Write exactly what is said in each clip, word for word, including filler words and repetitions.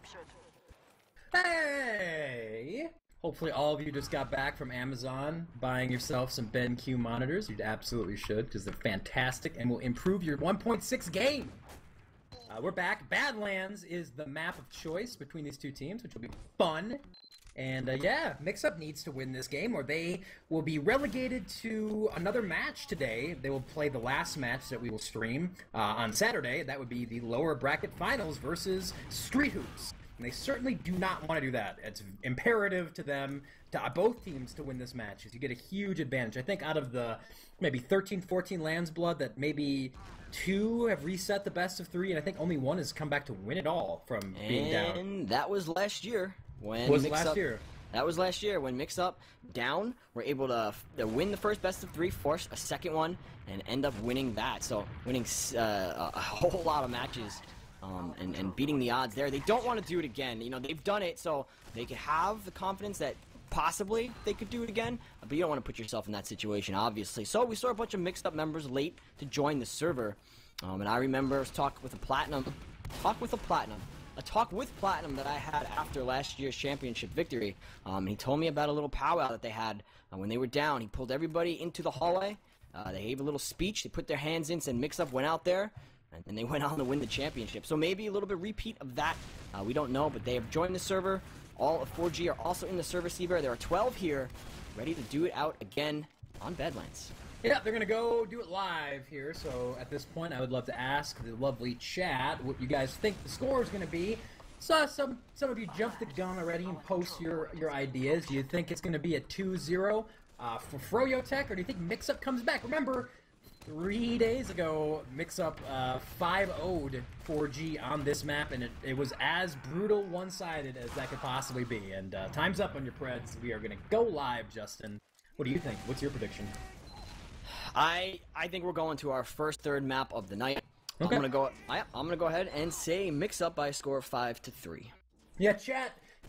Hey! Hopefully all of you just got back from Amazon buying yourself some BenQ monitors. You absolutely should, because they're fantastic and will improve your one point six game. Uh, we're back. Badlands is the map of choice between these two teams, which will be fun. And uh, yeah, Mixup needs to win this game or they will be relegated to another match today. They will play the last match that we will stream uh, on Saturday. That would be the lower bracket finals versus Street Hoops. And they certainly do not want to do that. It's imperative to them, to both teams, to win this match, because you get a huge advantage. I think out of the maybe thirteen, fourteen lands blood, that maybe two have reset the best of three, and I think only one has come back to win it all from being down. And that was last year. When was it Mixup, last year? That was last year when Mixup down were able to, to win the first best of three, force a second one, and end up winning that. So winning uh, a whole lot of matches. Um, and, and beating the odds there. They don't want to do it again. You know, they've done it, so they could have the confidence that possibly they could do it again, but you don't want to put yourself in that situation, obviously. So we saw a bunch of Mixed Up members late to join the server, um, and I remember a talk with a Platinum, talk with a Platinum, a talk with Platinum that I had after last year's championship victory. Um, he told me about a little powwow that they had uh, when they were down. He pulled everybody into the hallway. Uh, they gave a little speech. They put their hands in, said Mixup went out there, and then they went on to win the championship. So maybe a little bit repeat of that. Uh, we don't know, but they have joined the server. All of four G are also in the server, Seabear. There are twelve here, ready to do it out again on Badlands. Yeah, they're going to go do it live here. So at this point, I would love to ask the lovely chat what you guys think the score is going to be. So some some of you jumped the gun already and post your, your ideas. Do you think it's going to be a two zero uh, for Froyotech, or do you think Mixup comes back? Remember, three days ago, Mixup uh, five oh'd four G on this map, and it, it was as brutal one-sided as that could possibly be. And uh, time's up on your Preds. We are going to go live, Justin. What do you think? What's your prediction? I I think we're going to our first third map of the night. Okay. I'm gonna go. I, I'm gonna go ahead and say Mixup by a score of five to three. Yeah, chat.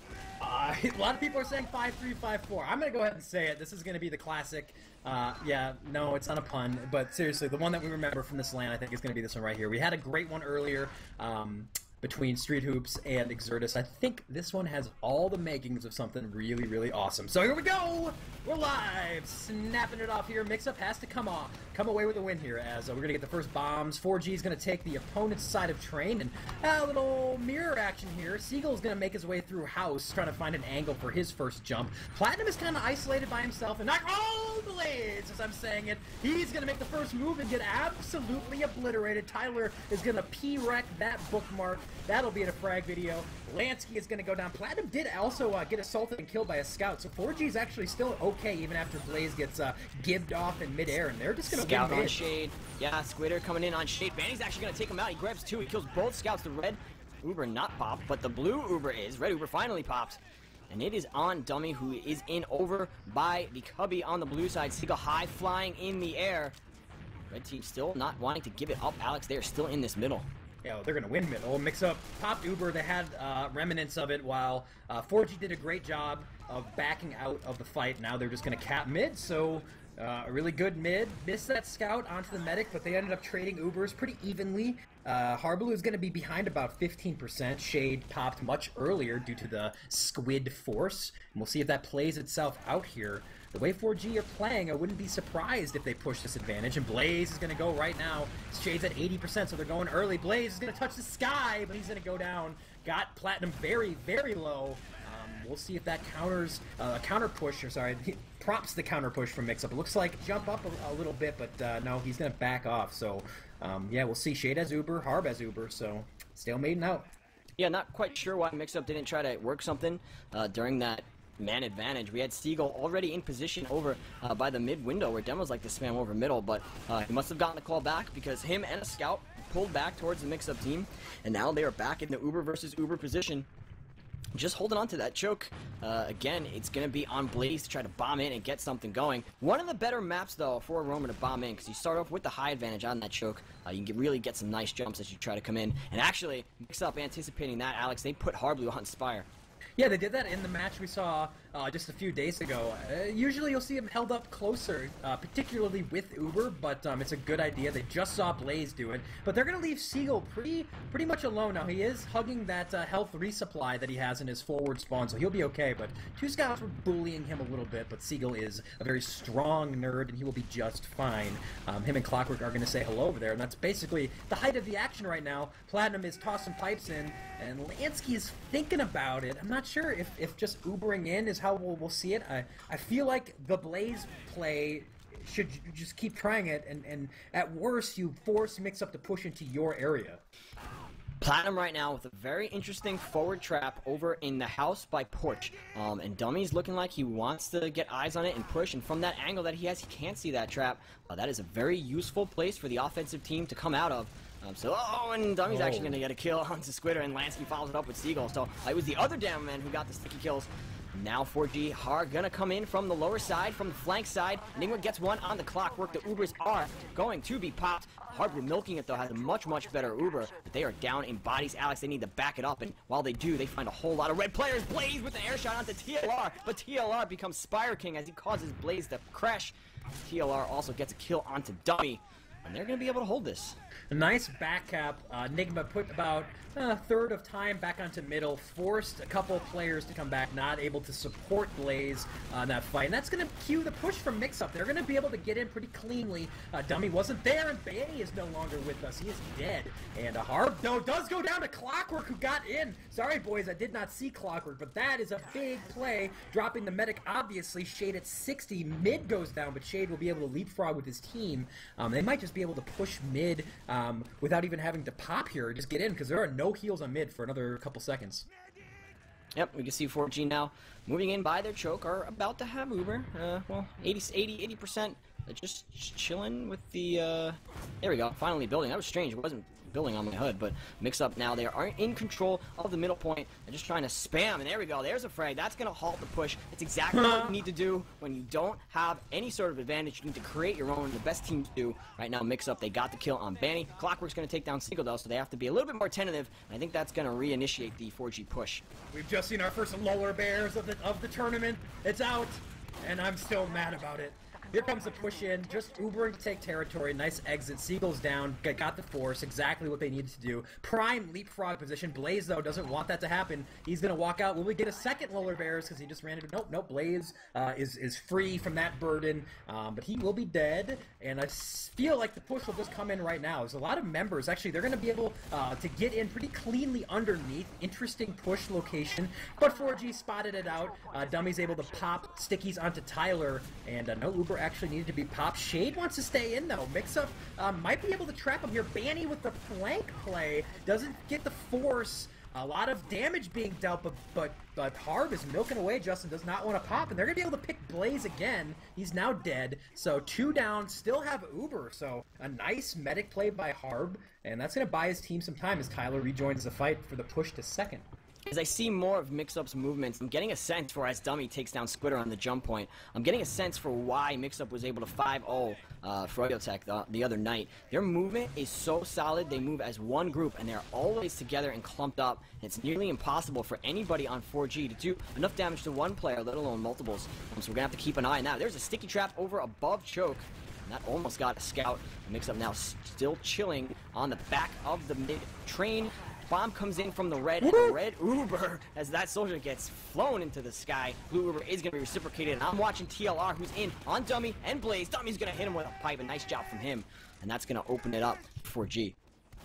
Uh, a lot of people are saying five three, five four. I'm going to go ahead and say it. This is going to be the classic. Uh, yeah, no, it's not a pun. But seriously, the one that we remember from this LAN, I think, is going to be this one right here. We had a great one earlier um, between Street Hoops and Exertus. I think this one has all the makings of something really, really awesome. So here we go. We're live. Snapping it off here. Mixup has to come off. Come away with a win here, as uh, we're going to get the first bombs. four G is going to take the opponent's side of train, and uh, a little mirror action here. Seagull's going to make his way through house, trying to find an angle for his first jump. Platinum is kind of isolated by himself, and not all blades, as I'm saying it. He's going to make the first move and get absolutely obliterated. Tyler is going to P-wreck that bookmark. That'll be in a frag video. Lansky is going to go down. Platinum did also uh, get assaulted and killed by a scout, so four G is actually still okay even after Blaze gets uh, gibbed off in midair, and they're just going to Scout on Shade. Yeah, Squitter coming in on Shade. Banny's actually going to take him out. He grabs two. He kills both scouts. The red Uber not popped, but the blue Uber is. Red Uber finally pops. And it is on Dummy, who is in over by the Cubby on the blue side. Seagull high flying in the air. Red team still not wanting to give it up. Alex, they're still in this middle. Yeah, well, they're going to win middle. Mixup popped Uber. They had uh, remnants of it, while uh, four G did a great job of backing out of the fight. Now they're just going to cap mid, so uh, a really good mid. Missed that scout onto the medic, but they ended up trading Ubers pretty evenly. Uh, Harbaloo is going to be behind about fifteen percent. Shade popped much earlier due to the squid force. And we'll see if that plays itself out here. The way four G are playing, I wouldn't be surprised if they push this advantage. And Blaze is going to go right now. Shade's at eighty percent, so they're going early. Blaze is going to touch the sky, but he's going to go down. Got Platinum very, very low. Um, we'll see if that counters uh, a counter push, or sorry, prompts the counter push from Mixup. It looks like jump up a, a little bit, but uh, no, he's going to back off. So um, yeah, we'll see. Shade has Uber, Harb has Uber, so stalemate out. Yeah, not quite sure why Mixup didn't try to work something uh, during that man advantage. We had Seagull already in position over uh, by the mid window where demos like to spam over middle, but uh, he must have gotten the call back because him and a scout pulled back towards the Mixup team, and now they are back in the Uber versus Uber position. Just holding on to that choke. Uh, again, it's going to be on Blaze to try to bomb in and get something going. One of the better maps, though, for a roamer to bomb in, because you start off with the high advantage on that choke. Uh, you can get, really get some nice jumps as you try to come in. And actually, Mixup anticipating that, Alex, they put Harbaloo on Spire. Yeah, they did that in the match we saw uh, just a few days ago. Uh, usually you'll see him held up closer, uh, particularly with Uber, but um, it's a good idea. They just saw Blaze do it, but they're going to leave Seagull pretty pretty much alone now. He is hugging that uh, health resupply that he has in his forward spawn, so he'll be okay, but two scouts were bullying him a little bit, but Seagull is a very strong nerd, and he will be just fine. Um, him and Clockwork are going to say hello over there, and that's basically the height of the action right now. Platinum is tossing pipes in, and Lansky is thinking about it. I'm not sure if, if just Ubering in is how we'll, we'll see it. I, I feel like the Blaze play should you just keep trying it, and, and at worst you force Mixup to push into your area. Platinum right now with a very interesting forward trap over in the house by Porch. Um, and Dummy's looking like he wants to get eyes on it and push, and from that angle that he has, he can't see that trap. Uh, that is a very useful place for the offensive team to come out of. Um, so, oh, and Dummy's oh. actually going to get a kill onto Squitter, and Lansky follows it up with Seagull. So, uh, it was the other damn man who got the sticky kills. Now four G are going to come in from the lower side, from the flank side. Enigma gets one on the Clockwork. The Ubers are going to be popped. Harbor milking it, though, has a much, much better Uber. But they are down in bodies. Alex, they need to back it up. And while they do, they find a whole lot of red players. Blaze with an air shot onto T L R. But T L R becomes Spire King as he causes Blaze to crash. T L R also gets a kill onto Dummy. And they're going to be able to hold this. A nice back cap. Uh, Enigma put about a third of time back onto middle, forced a couple players to come back, not able to support Blaze uh, in that fight. And that's going to cue the push from Mixup. They're going to be able to get in pretty cleanly. Uh, Dummy wasn't there, and Bailey is no longer with us. He is dead. And a Harb, though, does go down to Clockwork, who got in. Sorry, boys, I did not see Clockwork, but that is a big play. Dropping the medic, obviously. Shade at sixty. Mid goes down, but Shade will be able to leapfrog with his team. Um, they might just be able to push mid um, without even having to pop here. Just get in, because there are no heals on mid for another couple seconds. Yep, we can see four G now moving in by their choke, are about to have Uber. Uh, well, eighty, eighty, eighty percent. They're just chilling with the, uh, there we go, finally building. That was strange, it wasn't building on my hood, but Mixup now, they are in control of the middle point. They're just trying to spam, and there we go, there's a frag. That's going to halt the push. It's exactly what you need to do when you don't have any sort of advantage. You need to create your own, the best teams do. Right now, Mixup, they got the kill on Banny. Clockwork's going to take down Seagull, though, so they have to be a little bit more tentative, and I think that's going to reinitiate the four G push. We've just seen our first lower bears of the, of the tournament. It's out, and I'm still mad about it. Here comes the push in, just Ubering to take territory, nice exit, Seagull's down, got the force, exactly what they needed to do. Prime leapfrog position, Blaze though doesn't want that to happen, he's going to walk out. Will we get a second Lower Bears because he just ran into, nope, nope, Blaze uh, is, is free from that burden, um, but he will be dead, and I feel like the push will just come in right now. There's a lot of members, actually, they're going to be able uh, to get in pretty cleanly underneath, interesting push location, but four G spotted it out, uh, Dummy's able to pop stickies onto Tyler, and uh, no Uber actually needed to be popped. Shade wants to stay in though. Mixup um, might be able to trap him here. Banny with the flank play doesn't get the force. A lot of damage being dealt, but but, but Harb is milking away. Justin does not want to pop, and they're gonna be able to pick Blaze again. He's now dead, so two down. Still have Uber, so a nice medic play by Harb, and that's gonna buy his team some time as Tyler rejoins the fight for the push to second. As I see more of Mixup's movements, I'm getting a sense for as Dummy takes down Squitter on the jump point. I'm getting a sense for why Mixup was able to five oh uh, Froyotech the, the other night. Their movement is so solid, they move as one group, and they're always together and clumped up. And it's nearly impossible for anybody on four G to do enough damage to one player, let alone multiples. Um, so we're going to have to keep an eye on that. There's a sticky trap over above choke. And that almost got a scout. Mixup now still chilling on the back of the mid train. Bomb comes in from the red, and the red Uber, as that soldier gets flown into the sky. Blue Uber is going to be reciprocated, and I'm watching T L R, who's in on Dummy and Blaze. Dummy's going to hit him with a pipe, a nice job from him, and that's going to open it up for G.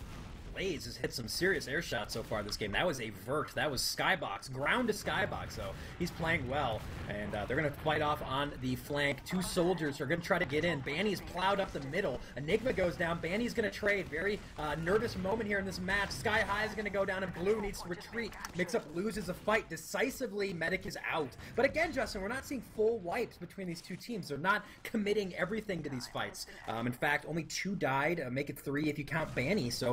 Blaze has hit some serious air shots so far this game. That was a vert. That was skybox, ground to skybox. So he's playing well, and uh, they're going to fight off on the flank. Two soldiers are going to try to get in. Banny's plowed up the middle. Enigma goes down. Banny's going to trade. Very uh, nervous moment here in this match. Sky High is going to go down, and Blue needs to retreat. Mixup loses a fight decisively. Medic is out. But again, Justin, we're not seeing full wipes between these two teams. They're not committing everything to these fights. Um, in fact, only two died. Uh, make it three if you count Banny. So Mixup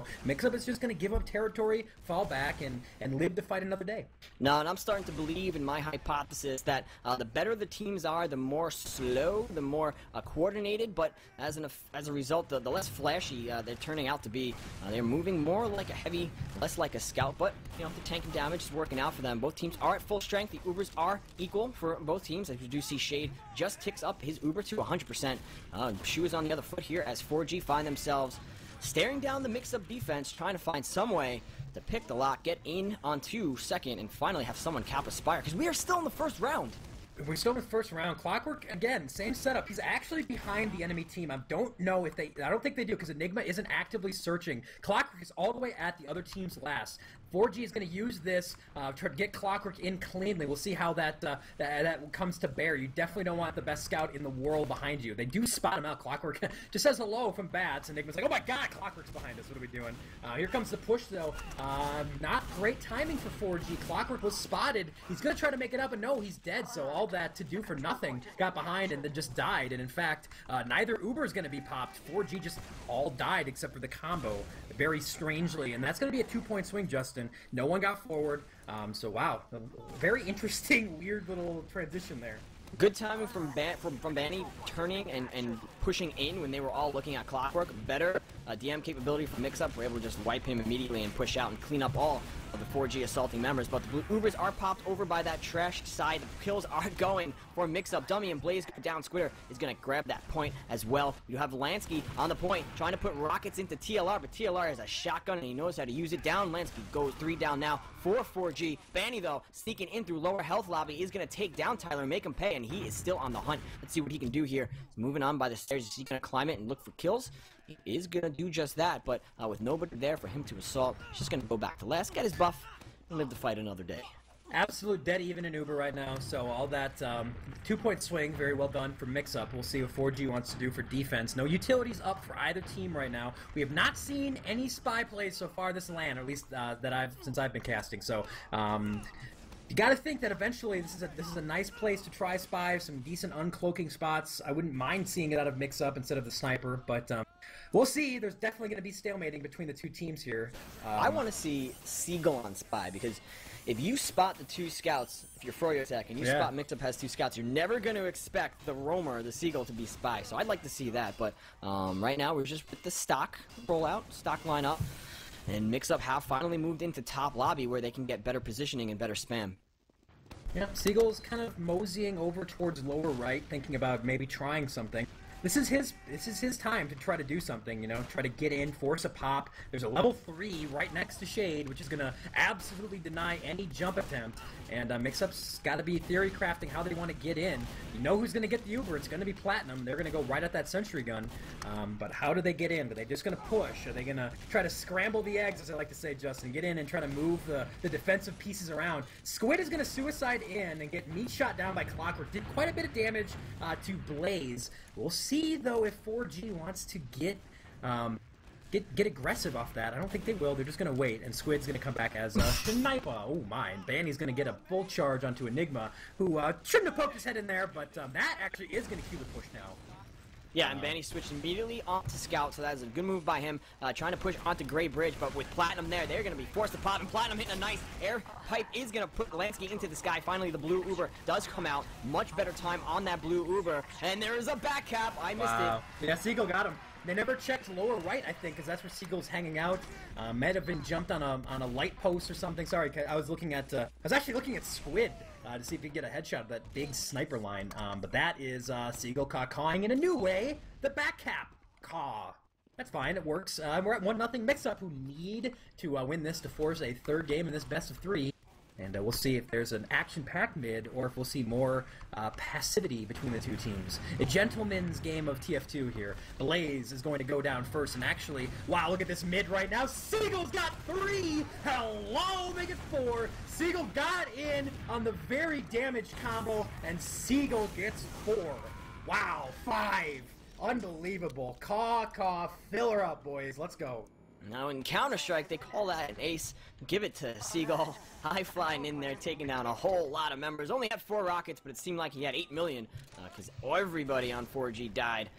Mixup is just going to give up territory, fall back, and, and live to fight another day. No, and I'm starting to believe in my hypothesis that uh, the better the teams are, the more slow, the more uh, coordinated, but as an as a result, the, the less flashy uh, they're turning out to be. Uh, they're moving more like a heavy, less like a scout, but you know, the tank and damage is working out for them. Both teams are at full strength. The Ubers are equal for both teams. As you do see, Shade just ticks up his Uber to one hundred percent. Uh, Shu is on the other foot here as four G find themselves staring down the Mixup defense, trying to find some way to pick the lock, get in onto second, and finally have someone cap a Spire, because we are still in the first round. We're still in the first round. Clockwork, again, same setup. He's actually behind the enemy team. I don't know if they... I don't think they do, because Enigma isn't actively searching. Clockwork is all the way at the other team's last. four G is going to use this uh, to get Clockwork in cleanly. We'll see how that, uh, that that comes to bear. You definitely don't want the best scout in the world behind you. They do spot him out. Clockwork just says hello from bats. Enigma's like, oh my god, Clockwork's behind us. What are we doing? Uh, here comes the push, though. Uh, not great timing for four G. Clockwork was spotted. He's going to try to make it up, and no, he's dead. So all that to do for nothing. Got behind and then just died. And in fact, uh, neither Uber is going to be popped. four G just all died except for the combo. Very strangely. And that's going to be a two-point swing, Justin. No one got forward. Um, so, wow. Very interesting, weird little transition there. Good timing from Ban from, from Banny turning and, and pushing in when they were all looking at Clockwork. Better uh, D M capability from Mixup. We're able to just wipe him immediately and push out and clean up all of the four G assaulting members. But the Blue Ubers are popped over by that trash side. The kills are going for Mixup. Dummy and Blaze down. Squitter is going to grab that point as well. You have Lansky on the point trying to put rockets into T L R, but T L R has a shotgun and he knows how to use it down. Lansky goes three down now for four G. Banny, though, sneaking in through lower health lobby, is going to take down Tyler and make him pay, and he is still on the hunt. Let's see what he can do here. He's moving on by the stairs. Is he going to climb it and look for kills? He is going to do just that, but uh, with nobody there for him to assault, he's just going to go back to last, get his buff, and live to fight another day. Absolute dead even in Uber right now, so all that um, two-point swing, very well done for Mixup. We'll see what four G wants to do for defense. No utilities up for either team right now. We have not seen any spy plays so far this LAN, or at least uh, that I've since I've been casting. So um, you got to think that eventually this is a this is a nice place to try spy, some decent uncloaking spots. I wouldn't mind seeing it out of Mixup instead of the sniper, but um, we'll see. There's definitely going to be stalemating between the two teams here. Um, I want to see Seagull on spy, because if you spot the two scouts, if you're Froyotech and you yeah. spot Mixup has two scouts, you're never going to expect the Roamer, the Seagull, to be spy. So I'd like to see that, but um, right now we're just with the stock rollout, stock lineup, and Mixup have finally moved into top lobby where they can get better positioning and better spam. Yeah, Seagull's kind of moseying over towards lower right, thinking about maybe trying something. This is his this is his time to try to do something, you know, try to get in, force a pop. There's a level three right next to Shade, which is going to absolutely deny any jump attempt. And uh, Mixup's got to be theory crafting how they want to get in. You know who's going to get the Uber. It's going to be Platinum. They're going to go right at that sentry gun. Um, but how do they get in? Are they just going to push? Are they going to try to scramble the eggs, as I like to say, Justin? Get in and try to move the, the defensive pieces around. Squid is going to suicide in and get meat shot down by Clockwork. Did quite a bit of damage uh, to Blaze. We'll see, though, if four G wants to get... Um, Get, get aggressive off that. I don't think they will. They're just going to wait, and Squid's going to come back as a sniper. Oh, my. And Banny's going to get a full charge onto Enigma, who uh, shouldn't have poked his head in there, but um, that actually is going to cue the push now. Yeah, and Banny switched immediately onto Scout, so that is a good move by him, uh, trying to push onto Gray Bridge, but with Platinum there, they're going to be forced to pop, and Platinum hitting a nice air pipe is going to put Lansky into the sky. Finally, the blue Uber does come out. Much better time on that blue Uber, and there is a back cap. I missed wow. it. Yeah, Seagull got him. They never checked lower right, I think, because that's where Seagull's hanging out. Uh, might have been jumped on a on a light post or something. Sorry, I was looking at. Uh, I was actually looking at Squid uh, to see if he could get a headshot of that big sniper line. Um, but that is uh, Seagull caw-cawing in a new way. The back cap caw. That's fine. It works. Uh, we're at one nothing Mixup, who need to uh, win this to force a third game in this best of three. And uh, we'll see if there's an action-packed mid, or if we'll see more uh, passivity between the two teams. A gentleman's game of T F two here. Blaze is going to go down first, and actually, wow, look at this mid right now. Seagull's got three! Hello, make it four! Seagull got in on the very damaged combo, and Seagull gets four. Wow, five! Unbelievable. Caw, caw, fill her up, boys. Let's go. Now in Counter-Strike, they call that an ace. Give it to Seagull. High flying in there, taking down a whole lot of members. Only had four rockets, but it seemed like he had eight million, because uh, everybody on four G died.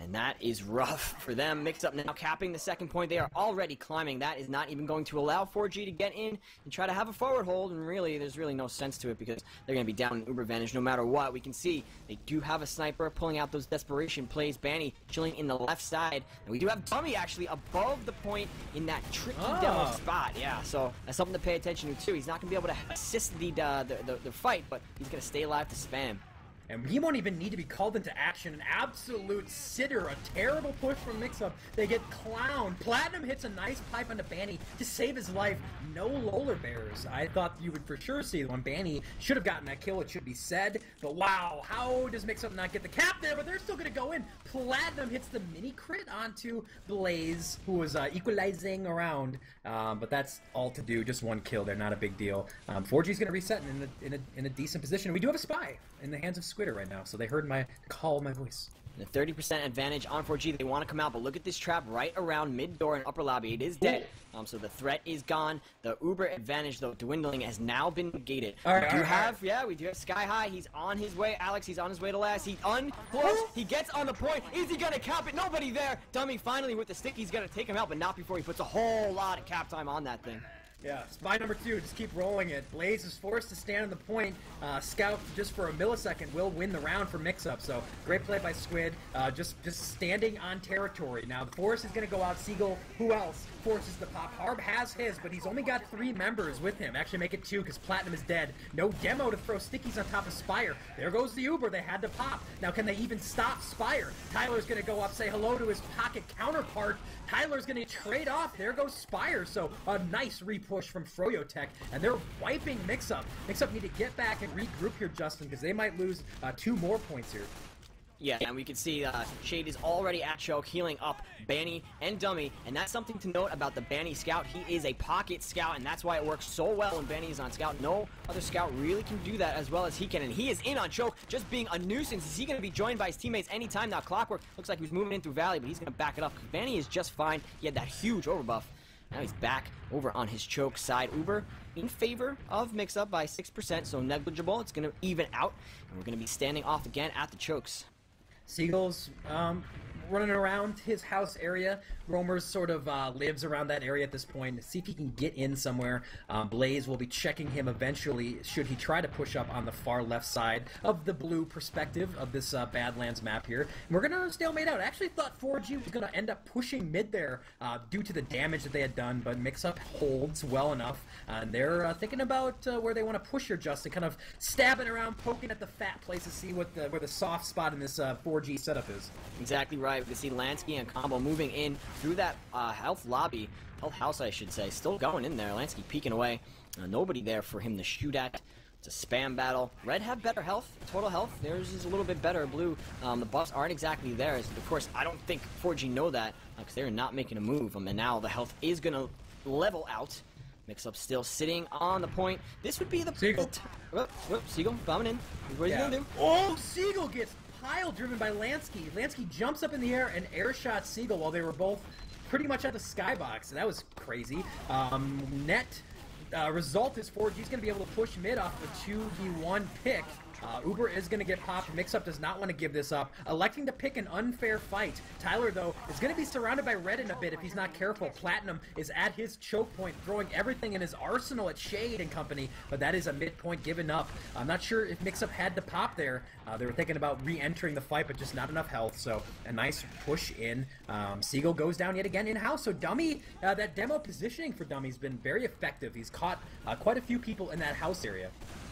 And that is rough for them. Mixup now capping the second point. They are already climbing. That is not even going to allow four G to get in and try to have a forward hold. And really, there's really no sense to it because they're going to be down in Uber advantage no matter what. We can see they do have a sniper pulling out those desperation plays. Banny chilling in the left side. And we do have Dummy actually above the point in that tricky oh. demo spot. Yeah, so that's something to pay attention to too. He's not going to be able to assist the, uh, the, the, the fight, but he's going to stay alive to spam. And he won't even need to be called into action. An absolute sitter, a terrible push from Mixup. They get clowned. Platinum hits a nice pipe onto Banny to save his life. No roller bears. I thought you would for sure see one. Banny should have gotten that kill, it should be said. But wow, how does Mixup not get the cap there? But they're still going to go in. Platinum hits the mini crit onto Blaze, who was uh, equalizing around. Um, but that's all to do. Just one kill there, not a big deal. Um, four G's going to reset in a, in, a, in a decent position. We do have a spy in the hands of Squitter right now, so they heard my call, my voice. The thirty percent advantage on four G. They want to come out, but look at this trap right around mid door and upper lobby. It is dead, um, so the threat is gone. The Uber advantage, though, dwindling, has now been negated. All right, we do all right, have, all right. yeah, we do have Sky High. He's on his way. Alex, he's on his way to last. He unclose. He gets on the point. Is he gonna cap it? Nobody there. Dummy finally with the stick. He's gonna take him out, but not before he puts a whole lot of cap time on that thing. Yeah, spy number two, just keep rolling it. Blaze is forced to stand on the point. Uh, Scout, just for a millisecond, will win the round for Mixup. So, great play by Squid. Uh, just just standing on territory. Now, the Force is going to go out. Seagull, who else forces the pop? Harb has his, but he's only got three members with him. Actually, make it two, because Platinum is dead. No demo to throw stickies on top of Spire. There goes the Uber. They had to pop. Now, can they even stop Spire? Tyler's going to go up, say hello to his pocket counterpart. Tyler's going to trade off. There goes Spire. So, a nice repush from Froyotech, and they're wiping Mixup. Mixup need to get back and regroup here, Justin, because they might lose uh, two more points here. Yeah, and we can see uh, Shade is already at choke, healing up Banny and Dummy, and that's something to note about the Banny Scout. He is a pocket scout, and that's why it works so well when Banny is on scout. No other scout really can do that as well as he can, and he is in on choke, just being a nuisance. Is he going to be joined by his teammates anytime now? Clockwork looks like he was moving in through Valley, but he's going to back it up. Banny is just fine. He had that huge overbuff. Now he's back over on his choke side. Uber in favor of Mixup by six percent, so negligible. It's going to even out, and we're going to be standing off again at the chokes. Seagulls um, running around his house area. Romer's sort of uh, lives around that area at this point. See if he can get in somewhere. Um, Blaze will be checking him eventually should he try to push up on the far left side of the blue perspective of this uh, Badlands map here. And we're going to stalemate out. I actually thought four G was going to end up pushing mid there uh, due to the damage that they had done, but Mixup holds well enough. Uh, and they're uh, thinking about uh, where they want to push here, Justin, kind of stabbing around, poking at the fat places, see what the, where the soft spot in this uh, four G setup is. Exactly right. We can see Lansky and Combo moving in through that uh, health lobby, health house I should say, still going in there. Lansky peeking away. Uh, nobody there for him to shoot at. It's a spam battle. Red have better health, total health. Theirs is a little bit better. Blue, um, the buffs aren't exactly theirs. Of course, I don't think four G know that because uh, they're not making a move. Um, and now the health is going to level out. Mixup still sitting on the point. This would be the... Seagull. The whoop, whoop, Seagull bombing in. What is yeah. he going to do? Oh, Seagull gets pile driven by Lansky. Lansky jumps up in the air and air shot Seagull while they were both pretty much at the skybox. That was crazy. Um, net uh, result is four G's going to be able to push mid off the two v one pick. Uh, Uber is going to get popped. Mixup does not want to give this up, electing to pick an unfair fight. Tyler, though, is going to be surrounded by Red in a bit if he's not careful. Platinum is at his choke point, throwing everything in his arsenal at Shade and company, but that is a midpoint given up. I'm not sure if Mixup had to pop there. Uh, they were thinking about re-entering the fight, but just not enough health, so a nice push in. Um, Seagull goes down yet again in-house, so Dummy, uh, that demo positioning for Dummy's been very effective. He's caught uh, quite a few people in that house area.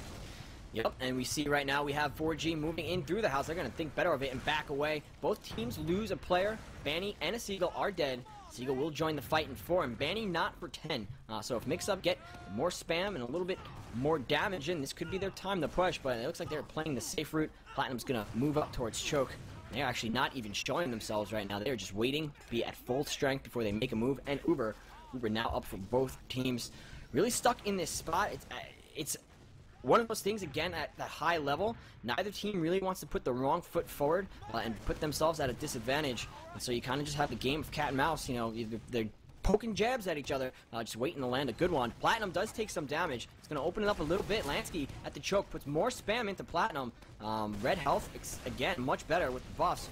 Yep, and we see right now we have four G moving in through the house. They're going to think better of it and back away. Both teams lose a player. Banny and a Seagull are dead. Seagull will join the fight in four, and Banny not for ten. Uh, so if Mixup get more spam and a little bit more damage in, this could be their time to push, but it looks like they're playing the safe route. Platinum's going to move up towards choke. They're actually not even showing themselves right now. They're just waiting to be at full strength before they make a move. And Uber, Uber now up for both teams. Really stuck in this spot. It's... Uh, it's one of those things, again, at that high level, neither team really wants to put the wrong foot forward uh, and put themselves at a disadvantage. And so you kind of just have the game of cat and mouse. You know, they're poking jabs at each other, uh, just waiting to land a good one. Platinum does take some damage. It's going to open it up a little bit. Lansky at the choke puts more spam into Platinum. Um, red health, again, much better with the buffs.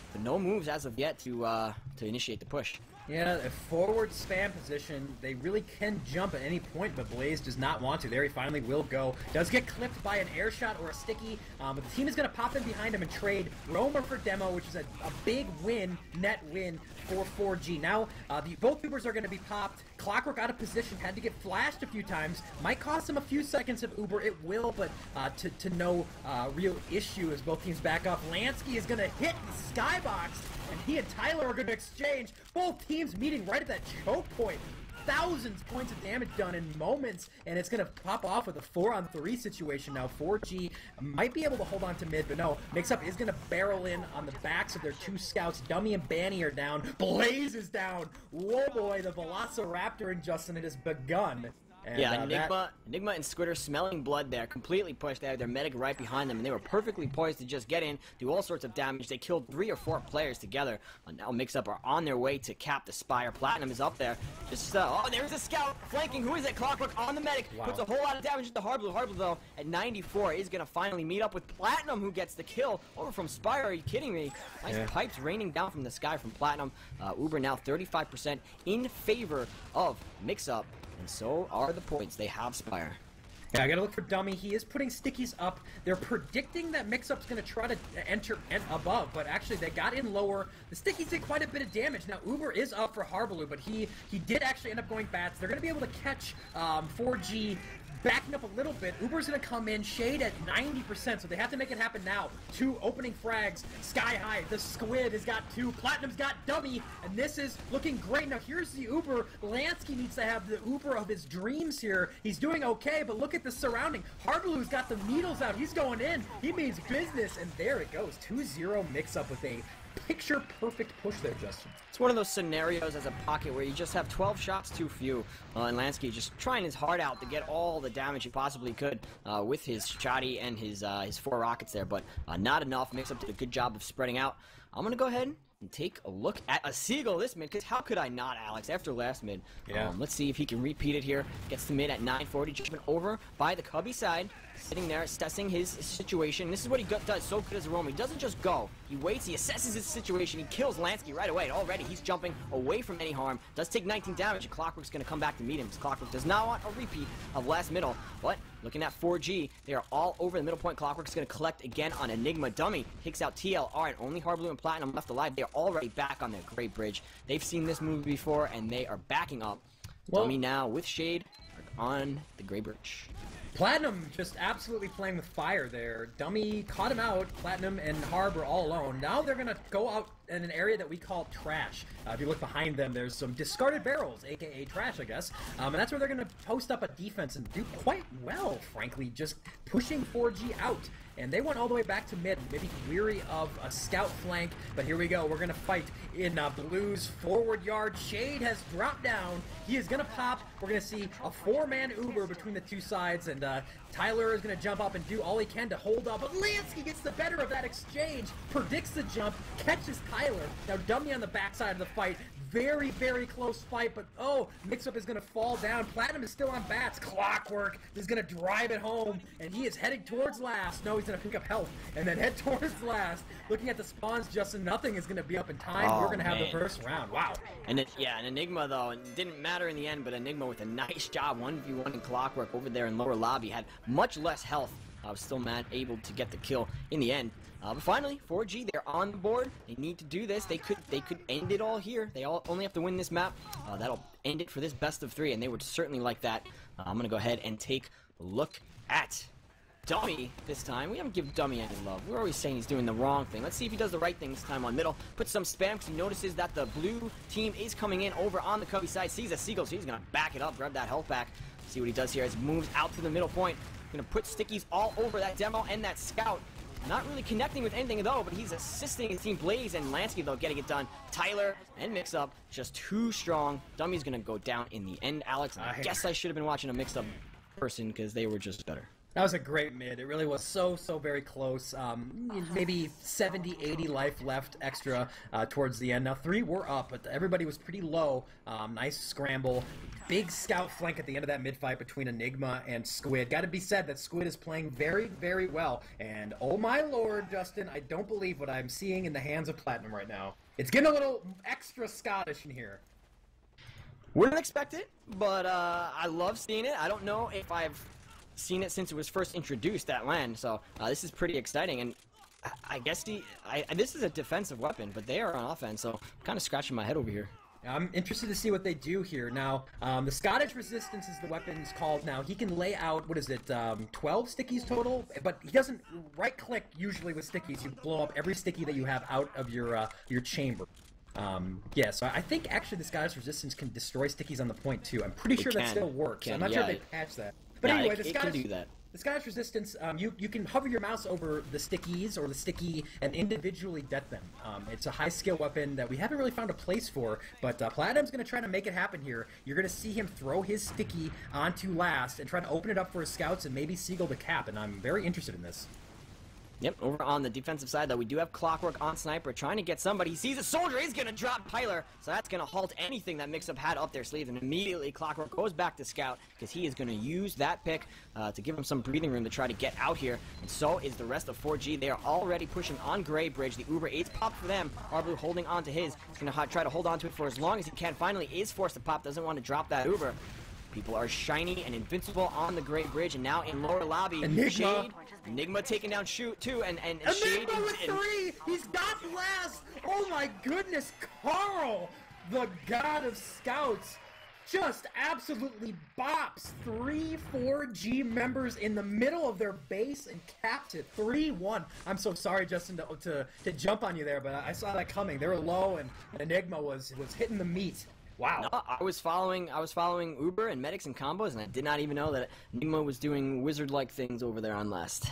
but no moves as of yet to uh, to initiate the push. Yeah, a forward spam position. They really can jump at any point, but Blaze does not want to. There he finally will go. Does get clipped by an air shot or a sticky, um, but the team is going to pop in behind him and trade Roamer for Demo, which is a, a big win, net win for four G. Now, uh, the, both Ubers are going to be popped. Clockwork out of position, had to get flashed a few times. Might cost him a few seconds of Uber, it will, but uh, to, to no uh, real issue as both teams back up. Lansky is going to hit the skybox, and he and Tyler are going to exchange. Both teams meeting right at that choke point. Thousands points of damage done in moments, and it's going to pop off with a four on three situation now. four G might be able to hold on to mid, but no, Mixup is going to barrel in on the backs of their two scouts. Dummy and Banny are down. Blaze is down. Whoa, boy, the Velociraptor in Justin, it has begun. And, yeah, uh, Enigma, that... Enigma and Squitter smelling blood there, completely pushed. They had their medic right behind them, and they were perfectly poised to just get in, do all sorts of damage. They killed three or four players together. Uh, now Mixup are on their way to cap the Spire. Platinum is up there. Just, uh, oh, there's a scout flanking. Who is it? Clockwork on the medic. Wow. Puts a whole lot of damage into Hardblue. Hardblue, though, at ninety-four, is going to finally meet up with Platinum, who gets the kill over from Spire. Are you kidding me? Nice yeah. pipes raining down from the sky from Platinum. Uh, Uber now thirty-five percent in favor of Mixup. And so are the points. They have Spire. Yeah, I gotta look for Dummy. He is putting stickies up. They're predicting that Mixup's gonna try to enter above, but actually they got in lower. The stickies did quite a bit of damage. Now Uber is up for Harbaloo, but he he did actually end up going bats. They're gonna be able to catch um, four G. Backing up a little bit. Uber's going to come in, Shade at ninety percent, so they have to make it happen now. Two opening frags, sky high. The Squid has got two. Platinum's got Dummy, and this is looking great. Now here's the Uber. Lansky needs to have the Uber of his dreams here. He's doing okay, but look at the surrounding. Harbaloo's got the needles out. He's going in. He means business, and there it goes. two zero Mix-Up with a picture-perfect push there, Justin. It's one of those scenarios as a pocket where you just have twelve shots too few, uh, and Lansky just trying his heart out to get all the damage he possibly could uh, with his shotty and his uh, his four rockets there, but uh, not enough. Mix-Up did a good job of spreading out. I'm gonna go ahead and take a look at a Seagull this mid, because how could I not, Alex, after last mid? Yeah. Um, let's see if he can repeat it here. Gets to mid at nine forty, jumping over by the Cubby side, sitting there assessing his situation. This is what he does so good as a roam. He doesn't just go. He waits, he assesses his situation, he kills Lansky right away. Already he's jumping away from any harm. Does take nineteen damage, and Clockwork's going to come back to meet him. Clockwork does not want a repeat of last middle, but looking at four G, they are all over the middle point. Clockwork's going to collect again on Enigma. Dummy takes out T L R, and only Harbaloo and Platinum left alive. They are already back on their Great Bridge. They've seen this movie before, and they are backing up. Well, Dummy now with Shade on the Great Bridge. Platinum just absolutely playing with fire there. Dummy caught him out. Platinum and Harb are all alone. Now they're going to go out in an area that we call trash. Uh, if you look behind them, there's some discarded barrels, aka trash, I guess. Um, and that's where they're going to post up a defense and do quite well, frankly, just pushing four G out. And they went all the way back to mid, maybe weary of a scout flank, but here we go. We're going to fight in uh, Blue's forward yard. Shade has dropped down. He is going to pop. We're going to see a four-man Uber between the two sides, and uh, Tyler is going to jump up and do all he can to hold up, but Lansky gets the better of that exchange, predicts the jump, catches Tyler. Now Dummy on the backside of the fight. Very, very close fight, but oh, Mix-Up is going to fall down. Platinum is still on bats. Clockwork is going to drive it home, and he is heading towards last. No, he's going to pick up health and then head towards last. Looking at the spawns, Justin, nothing is going to be up in time. Oh, We're going to have man. the first round. Wow. And it, yeah, an Enigma, though, it didn't matter in the end, but Enigma with a nice job, one v one in Clockwork over there in lower lobby, had much less health. I was still mad, able to get the kill in the end. Uh, but finally, four G, they're on the board. They need to do this. They could they could end it all here. They all only have to win this map. Uh, that'll end it for this best of three, and they would certainly like that. Uh, I'm going to go ahead and take a look at Dummy this time. We haven't given Dummy any love. We're always saying he's doing the wrong thing. Let's see if he does the right thing this time on middle. Puts some spam because he notices that the blue team is coming in over on the Cubby side. Sees a Seagull, so he's going to back it up, grab that health back. See what he does here as he moves out to the middle point. Going to put stickies all over that Demo and that Scout. Not really connecting with anything, though, but he's assisting his team. Blaze and Lansky, though, getting it done. Tyler and Mix-Up just too strong. Dummy's going to go down in the end, Alex. And I, I guess I should have been watching a Mix-Up person because they were just better. That was a great mid. It really was so, so very close. Um, maybe seventy, eighty life left extra uh, towards the end. Now, three were up, but everybody was pretty low. Um, nice scramble. big scout flank at the end of that mid-fight between Enigma and Squid. Got to be said that Squid is playing very, very well. And oh my lord, Justin, I don't believe what I'm seeing in the hands of Platinum right now. It's getting a little extra Scottish in here. Wouldn't expect it, but uh, I love seeing it. I don't know if I've seen it since it was first introduced at LAN, so uh, this is pretty exciting. And I, I guess the I, this is a defensive weapon, but they are on offense, so I'm kind of scratching my head over here. I'm interested to see what they do here. Now, um, the Scottish Resistance is the weapon's called now. He can lay out, what is it, um, twelve stickies total? But he doesn't right-click usually with stickies. You blow up every sticky that you have out of your, uh, your chamber. Um, yeah, so I think actually the Scottish Resistance can destroy stickies on the point, too. I'm pretty It sure can. that still works. Can, I'm not yeah, sure if it- they patched that. But Yeah, anyway, it, the it Scottish... can do that. The Scottish Resistance, um, you, you can hover your mouse over the stickies or the sticky and individually det them. Um, it's a high-skill weapon that we haven't really found a place for, but uh, Platinum's going to try to make it happen here. You're going to see him throw his sticky onto last and try to open it up for his scouts and maybe Seagull the cap, and I'm very interested in this. Yep, over on the defensive side, though, we do have Clockwork on Sniper trying to get somebody. He sees a soldier, he's going to drop Pyler, so that's going to halt anything that Mixup had up their sleeve, and immediately Clockwork goes back to Scout, because he is going to use that pick uh, to give him some breathing room to try to get out here, and so is the rest of four G. They are already pushing on Gray Bridge. The Uber eight's popped for them. Arblue holding on to his. He's going to try to hold on to it for as long as he can. Finally is forced to pop, doesn't want to drop that Uber. People are shiny and invincible on the Great Bridge, and now in lower lobby, Enigma. Shade, Enigma taking down Shoot too, and and, and Shade Enigma with and, and, three! He's got last! Oh my goodness, Carl, the god of scouts, just absolutely bops three four G members in the middle of their base and capped it three one. I'm so sorry, Justin, to, to, to jump on you there, but I saw that coming. They were low, and, and Enigma was, was hitting the meat. Wow. No, I was following I was following Uber and medics and combos, and I did not even know that Enigma was doing wizard-like things over there on last.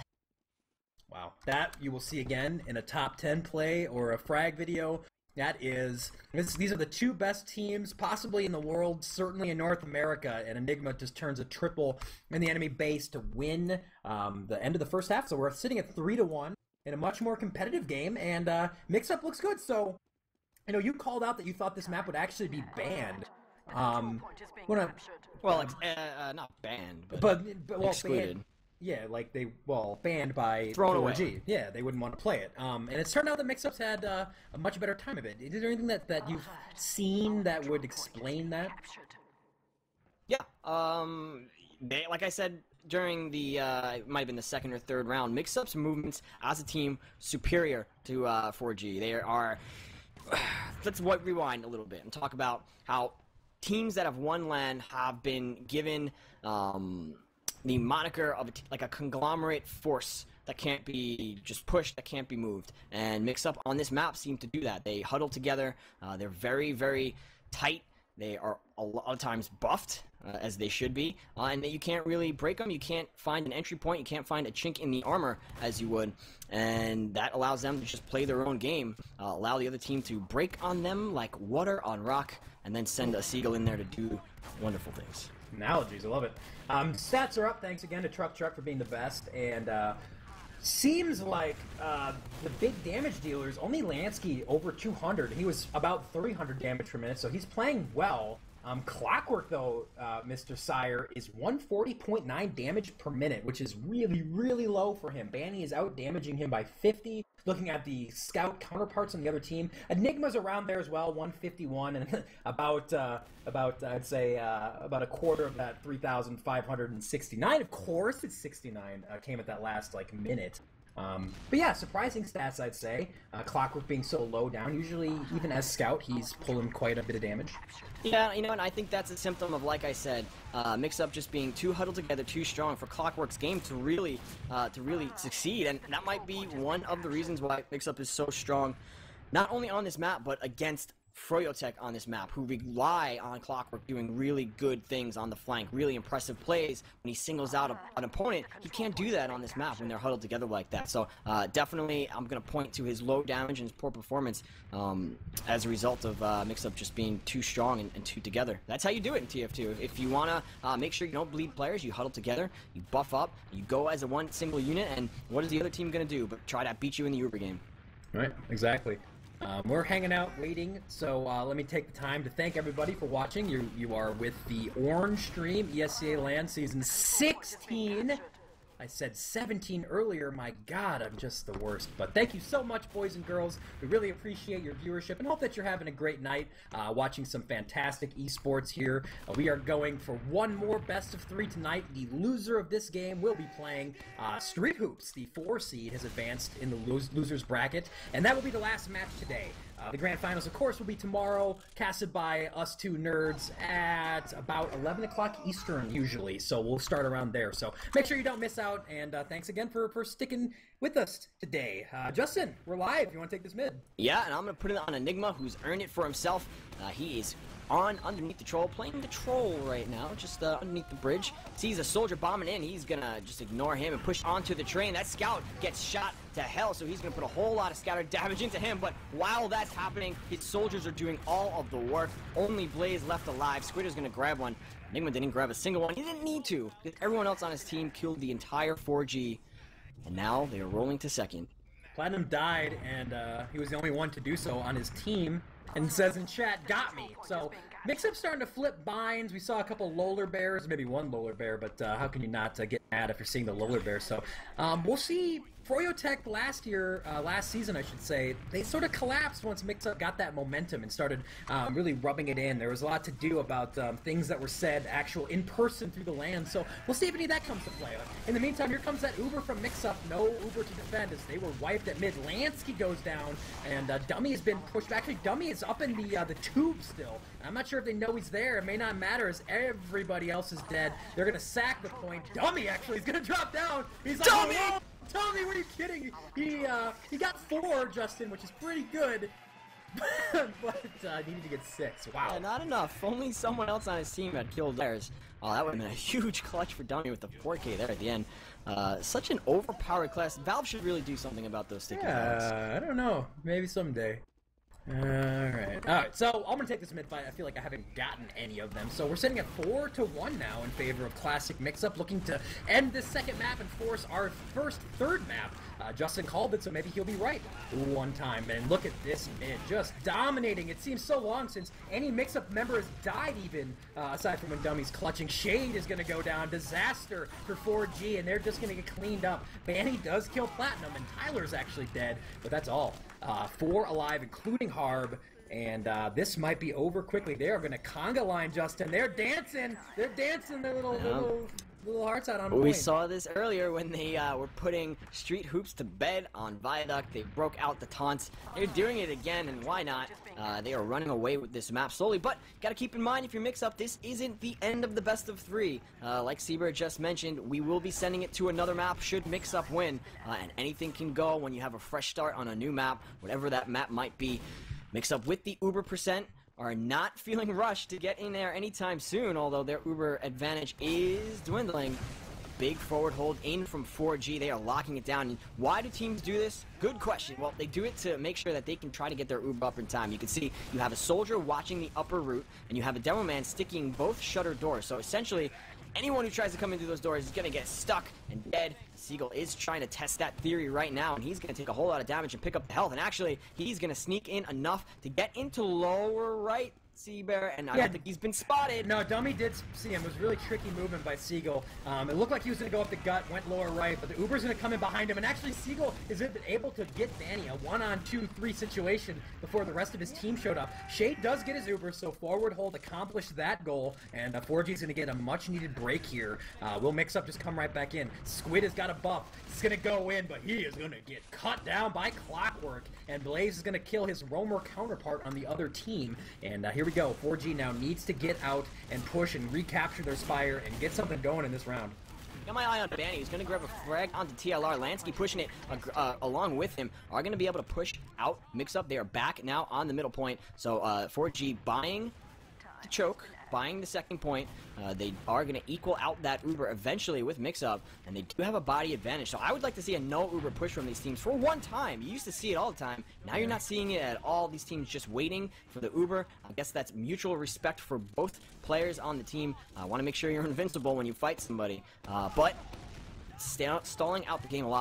Wow. That you will see again in a top ten play or a frag video. That is, this, these are the two best teams possibly in the world, certainly in North America, and Enigma just turns a triple in the enemy base to win um, the end of the first half. So we're sitting at three to one in a much more competitive game, and uh, Mixup looks good. So, you know, you called out that you thought this map would actually be banned. Um, when I, Well, ex uh, uh, not banned, but, but, but well, excluded. banned, yeah, like they, well, banned by Thrown four G. away. Yeah, they wouldn't want to play it. Um, and it's turned out that Mixup's had uh, a much better time of it. Is there anything that, that you've seen that would explain that? Yeah, um, they, like I said during the, uh, it might have been the second or third round, Mixup's movements as a team superior to uh, four G. They are, let's rewind a little bit and talk about how teams that have won LAN have been given um, the moniker of a t like a conglomerate force that can't be just pushed, that can't be moved. And Mixup on this map seem to do that. They huddle together. Uh, they're very, very tight. They are a lot of times buffed, uh, as they should be, uh, and you can't really break them. You can't find an entry point. You can't find a chink in the armor as you would, and that allows them to just play their own game, uh, allow the other team to break on them like water on rock, and then send a Seagull in there to do wonderful things. Analogies, I love it. Um, stats are up. Thanks again to Truck Truck for being the best, and uh, seems like uh, the big damage dealers, only Lansky over two hundred. He was about three hundred damage per minute, so he's playing well. Um, Clockwork, though, uh, Mister Sire, is one forty point nine damage per minute, which is really, really low for him. Banny is out damaging him by fifty. Looking at the scout counterparts on the other team, Enigma's around there as well, one fifty-one, and about, uh, about I'd say, uh, about a quarter of that, three thousand five hundred sixty-nine. Of course, it's sixty-nine. Uh, came at that last like minute. Um, but yeah, surprising stats, I'd say. Uh, Clockwork being so low down. Usually, even as scout, he's pulling quite a bit of damage. Yeah, you know, and I think that's a symptom of, like I said, uh, Mixup just being too huddled together, too strong for Clockwork's game to really, uh, to really succeed, and that might be one of the reasons why Mixup is so strong, not only on this map, but against Froyotech on this map, who rely on Clockwork doing really good things on the flank, really impressive plays. When he singles out a, an opponent, he can't do that on this map when they're huddled together like that. So uh, definitely, I'm going to point to his low damage and his poor performance um, as a result of uh, Mixup just being too strong and, and too together. That's how you do it in T F two. If you want to uh, make sure you don't bleed players, you huddle together, you buff up, you go as a one single unit, and what is the other team going to do but try to beat you in the Uber game? Right, exactly. Um, we're hanging out, waiting, so uh, let me take the time to thank everybody for watching. You you are with the Orange Stream, E S E A LAN Season sixteen. I said seventeen earlier, my god, I'm just the worst. But thank you so much, boys and girls. We really appreciate your viewership and hope that you're having a great night uh, watching some fantastic esports here. Uh, we are going for one more best of three tonight. The loser of this game will be playing uh, Street Hoops. The four seed has advanced in the lose losers bracket, and that will be the last match today. Uh, the grand finals, of course, will be tomorrow, casted by us two nerds at about eleven o'clock Eastern, usually. So we'll start around there. So make sure you don't miss out, and uh, thanks again for, for sticking with us today. Uh, Justin, we're live. You want to take this mid? Yeah, and I'm going to put it on Enigma, who's earned it for himself. Uh, he is on underneath the troll, playing the troll right now, just uh, underneath the bridge. Sees a soldier bombing in, he's gonna just ignore him and push onto the train. That scout gets shot to hell, so he's gonna put a whole lot of scatter damage into him, but while that's happening, his soldiers are doing all of the work. Only Blaze left alive. Squidder's gonna grab one. Enigma didn't grab a single one. He didn't need to, because everyone else on his team killed the entire four G, and now they are rolling to second. Platinum died, and uh, he was the only one to do so on his team. And says in chat, got me. So, Mixup starting to flip binds. We saw a couple Lolar Bears, maybe one Lolar Bear, but uh, how can you not uh, get mad if you're seeing the Lolar Bear? So, um, we'll see. Froyotech last year, uh, last season I should say, they sort of collapsed once Mixup got that momentum and started um, really rubbing it in. There was a lot to do about um, things that were said actual in person through the LAN, so we'll see if any of that comes to play. In the meantime, here comes that Uber from Mixup. No Uber to defend as they were wiped at mid. Lansky goes down, and uh, Dummy has been pushed back. Actually, Dummy is up in the uh, the tube still. I'm not sure if they know he's there. It may not matter as everybody else is dead. They're going to sack the point. Dummy actually is going to drop down. He's like, Dummy! Oh, Tommy, what are you kidding? He uh, he got four, Justin, which is pretty good, but uh, needed to get six. Wow. Yeah, not enough. Only someone else on his team had killed theirs. Oh, that would have been a huge clutch for Dummy with the four K there at the end. Uh, such an overpowered class. Valve should really do something about those sticky rounds. Yeah, I don't know. Maybe someday. Alright. Alright, so I'm gonna take this mid fight. I feel like I haven't gotten any of them. So we're sitting at four to one now in favor of Classic Mixup, looking to end this second map and force our first third map. Uh, Justin called it, so maybe he'll be right one time. And look at this mid, just dominating. It seems so long since any Mixup member has died even, uh, aside from when Dummy's clutching. Shade is gonna go down. Disaster for four G, and they're just gonna get cleaned up. Manny does kill Platinum, and Tyler's actually dead, but that's all. Uh, four alive, including Harb, and uh, this might be over quickly. They are going to conga line, Justin. They're dancing. They're dancing their little, Yeah. little, little hearts out on We point. saw this earlier when they uh, were putting Street Hoops to bed on Viaduct. They broke out the taunts. They're doing it again, and why not? Uh, they are running away with this map slowly, but gotta keep in mind if you mix up, this isn't the end of the best of three. Uh, like Seabird just mentioned, we will be sending it to another map should Mixup win, uh, and anything can go when you have a fresh start on a new map, whatever that map might be. Mixup with the Uber percent are not feeling rushed to get in there anytime soon, although their Uber advantage is dwindling. Big forward hold in from four G. They are locking it down. And why do teams do this? Good question. Well, they do it to make sure that they can try to get their Uber up in time. You can see you have a soldier watching the upper route, and you have a demo man sticking both shutter doors. So essentially, anyone who tries to come into those doors is going to get stuck and dead. Seagull is trying to test that theory right now, and he's going to take a whole lot of damage and pick up the health. And actually, he's going to sneak in enough to get into lower right. Seabear, and I Yeah. don't think he's been spotted. No, Dummy did see him. It was really tricky movement by Seagull. Um, it looked like he was going to go up the gut, went lower right, but the Uber's going to come in behind him, and actually Seagull is able to get Danny a one on two, three situation before the rest of his team showed up. Shade does get his Uber, so forward hold accomplished that goal, and uh, four G's going to get a much-needed break here. Uh, will Mixup just come right back in. Squid has got a buff. He's going to go in, but he is going to get cut down by Clockwork, and Blaze is going to kill his roamer counterpart on the other team, and uh, here we go. four G now needs to get out and push and recapture their Spire and get something going in this round. Got my eye on Banny. He's going to grab a frag onto T L R. Lansky pushing it uh, uh, along with him. Are going to be able to push out Mixup. They are back now on the middle point. So uh, four G buying the choke, buying the second point. Uh, they are going to equal out that Uber eventually with Mixup, and they do have a body advantage. So I would like to see a no Uber push from these teams for one time. You used to see it all the time. Now you're not seeing it at all. These teams just waiting for the Uber. I guess that's mutual respect for both players on the team. I uh, want to make sure you're invincible when you fight somebody. Uh, but st stalling out the game a lot.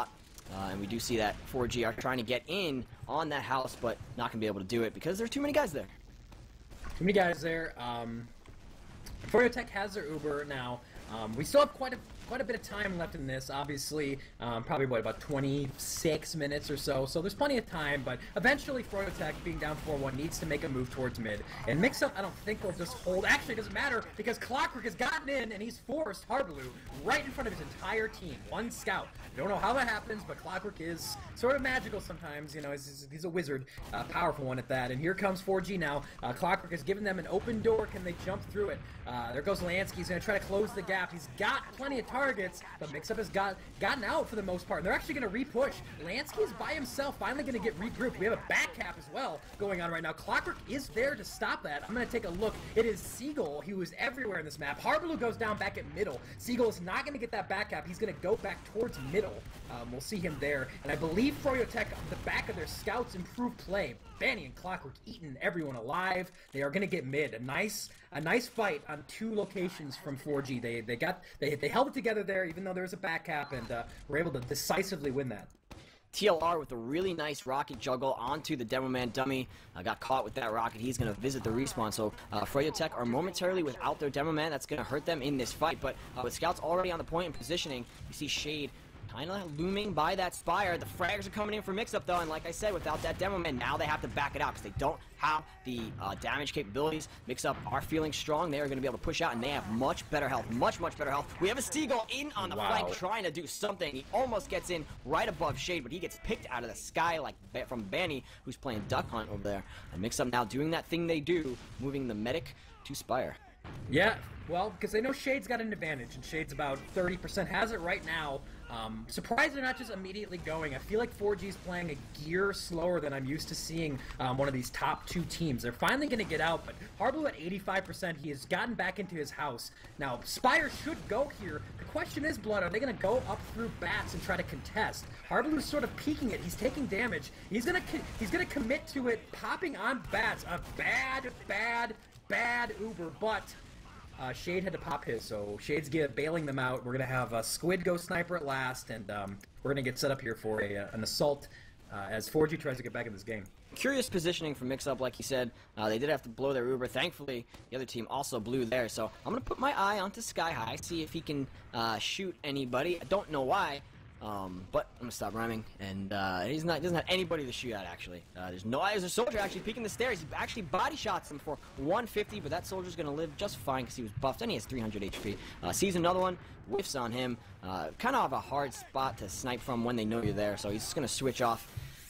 Uh, and we do see that four G are trying to get in on that house, but not going to be able to do it because there are too many guys there. Too many guys there. Um, Froyotech has their Uber now. Um, we still have quite a quite a bit of time left in this. Obviously, um, probably what, about twenty-six minutes or so. So there's plenty of time. But eventually, Froyotech, being down four one, needs to make a move towards mid. And Mixup, I don't think will just hold. Actually, it doesn't matter because Clockwork has gotten in and he's forced Harblue right in front of his entire team. One scout. I don't know how that happens, but Clockwork is sort of magical sometimes. You know, he's, he's a wizard, uh, powerful one at that. And here comes four G now. Uh, Clockwork has given them an open door. Can they jump through it? Uh, there goes Lansky. He's going to try to close the gap. He's got plenty of targets, but Mixup has got gotten out for the most part. And they're actually going to re-push. Lansky is by himself, finally going to get regrouped. We have a back cap as well going on right now. Clockwork is there to stop that. I'm going to take a look. It is Seagull, who is everywhere in this map. Harblue goes down back at middle. Seagull is not going to get that back cap. He's going to go back towards middle. Um, we'll see him there. And I believe Froyotech, the back of their scouts, improved play. Banny and Clockwork eating everyone alive. They are going to get mid. A nice a nice fight on two locations from four G. They they got they, they held it together there, even though there was a back cap, and uh, were able to decisively win that. T L R with a really nice rocket juggle onto the Demo Man dummy. Uh, got caught with that rocket. He's going to visit the respawn. So uh, Froyotech are momentarily without their Demo Man. That's going to hurt them in this fight. But uh, with scouts already on the point and positioning, you see Shade kind of looming by that spire. The frags are coming in for Mixup though, and like I said, without that Demo Man, now they have to back it out because they don't have the uh, damage capabilities. Mixup are feeling strong. They are going to be able to push out, and they have much better health, much, much better health. We have a Seagull in on the wow. flank trying to do something. He almost gets in right above Shade, but he gets picked out of the sky like from Banny, who's playing Duck Hunt over there. And Mixup now doing that thing they do, moving the medic to Spire. Yeah, well, because they know Shade's got an advantage, and Shade's about thirty percent has it right now. Um, surprised they're not just immediately going. I feel like four G's playing a gear slower than I'm used to seeing um, one of these top two teams. They're finally going to get out, but Harblue at eighty-five percent, he has gotten back into his house. Now, Spire should go here. The question is, Blood, are they going to go up through bats and try to contest? Harblue's sort of peeking it. He's taking damage. He's going to he's going to commit to it, popping on bats. A bad, bad, bad Uber, but Uh, Shade had to pop his, so Shade's get, bailing them out. We're going to have a Squid go sniper at last, and um, we're going to get set up here for a, uh, an assault uh, as four G tries to get back in this game. Curious positioning for Mixup, like you said. Uh, they did have to blow their Uber. Thankfully, the other team also blew there, so I'm going to put my eye onto Sky High, see if he can uh, shoot anybody. I don't know why. Um, but I'm gonna stop rhyming, and uh, he's not doesn't have anybody to shoot at actually. Uh, there's no there's a soldier actually peeking the stairs. He actually body shots him for one fifty, but that soldier's gonna live just fine because he was buffed and he has three hundred H P. Uh, sees another one, whiffs on him. Uh, kind of a hard spot to snipe from when they know you're there, so he's just gonna switch off.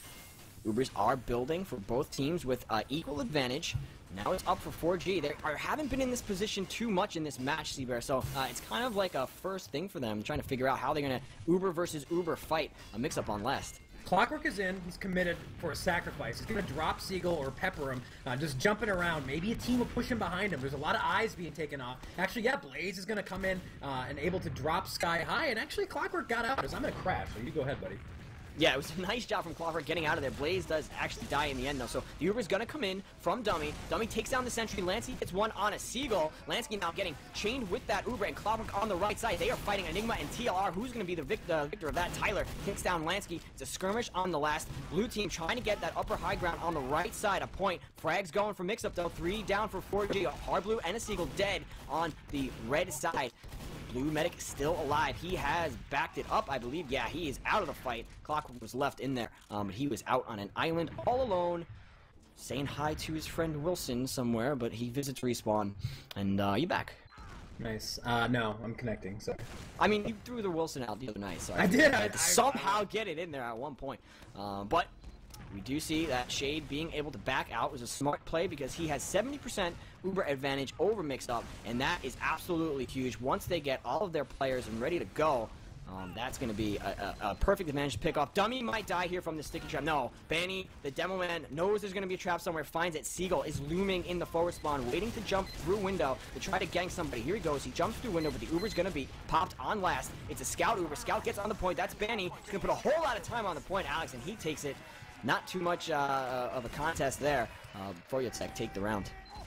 Ubers are building for both teams with uh, equal advantage. Now it's up for four G. They are, haven't been in this position too much in this match, Seabear, so uh, it's kind of like a first thing for them, trying to figure out how they're going to Uber versus Uber fight a Mixup on last. Clockwork is in. He's committed for a sacrifice. He's going to drop Seagull or pepper him, uh, just jumping around. Maybe a team will push him behind him. There's a lot of eyes being taken off. Actually, yeah, Blaze is going to come in uh, and able to drop Sky High, and actually Clockwork got out. I'm going to crash, so you go ahead, buddy. Yeah, it was a nice job from Clockwork getting out of there. Blaze does actually die in the end, though. So the Uber's going to come in from Dummy. Dummy takes down the sentry. Lansky gets one on a Seagull. Lansky now getting chained with that Uber, and Clockwork on the right side. They are fighting Enigma and T L R. Who's going to be the victor, uh, victor of that? Tyler takes down Lansky. It's a skirmish on the last. Blue team trying to get that upper high ground on the right side. A point. Frags going for Mixup, though. Three down for four G. Harblue and a Seagull dead on the red side. Blue medic still alive. He has backed it up, I believe. Yeah, he is out of the fight. Clockwork was left in there, um, but he was out on an island all alone, saying hi to his friend Wilson somewhere, but he visits respawn. And uh, you back. Nice. Uh, no, I'm connecting, so. I mean, you threw the Wilson out the other night, so I, I did. I had I, to I, somehow get it in there at one point. Um, but we do see that Shade being able to back out was a smart play because he has seventy percent Uber advantage over Mixup, and that is absolutely huge. Once they get all of their players and ready to go, um, that's going to be a, a, a perfect advantage to pick off. Dummy might die here from the sticky trap. No, Banny, the Demo Man, knows there's going to be a trap somewhere, finds it. Seagull is looming in the forward spawn, waiting to jump through window to try to gank somebody. Here he goes. He jumps through window, but the Uber's going to be popped on last. It's a Scout Uber. Scout gets on the point. That's Banny. He's going to put a whole lot of time on the point, Alex, and he takes it. Not too much uh, of a contest there. Uh, Froyotech take the round.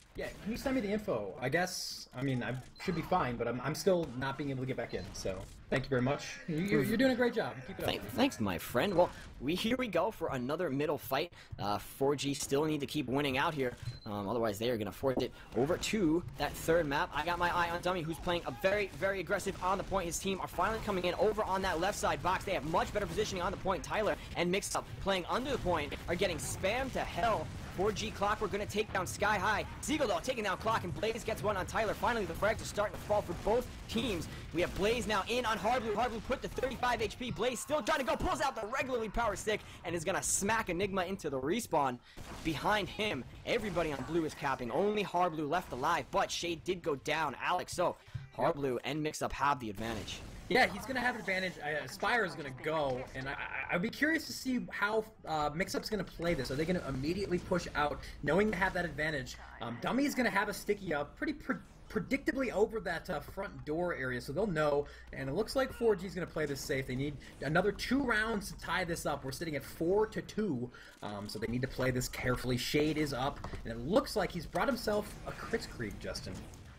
Yeah, can you send me the info? I guess, I mean, I should be fine, but I'm, I'm still not being able to get back in, so thank you very much. You, you're, you're doing a great job. Keep it Thank, up. thanks, my friend. Well, we here we go for another middle fight. Uh, four G still need to keep winning out here, um, otherwise they are going to force it over to that third map. I got my eye on Dummy, who's playing a very, very aggressive on the point. His team are finally coming in over on that left side box. They have much better positioning on the point. Tyler and Mixup playing under the point are getting spammed to hell. four G Clock, we're going to take down Sky High. Seagull, though, taking down Clock, and Blaze gets one on Tyler. Finally, the frags are starting to fall for both teams. We have Blaze now in on Hardblue. Hardblue put to thirty-five H P. Blaze still trying to go, pulls out the regularly power stick, and is going to smack Enigma into the respawn. Behind him, everybody on blue is capping. Only Hardblue left alive, but Shade did go down. Alex, so Hardblue and Mixup have the advantage. Yeah, he's going to have an advantage. Uh, Spire is going to go, and I, I, I'd be curious to see how uh, Mixup's going to play this. Are they going to immediately push out, knowing they have that advantage? Um, Dummy is going to have a sticky up pretty pre predictably over that uh, front door area, so they'll know, and it looks like four G is going to play this safe. They need another two rounds to tie this up. We're sitting at four to two, um, so they need to play this carefully. Shade is up, and it looks like he's brought himself a Kritzkrieg, Justin.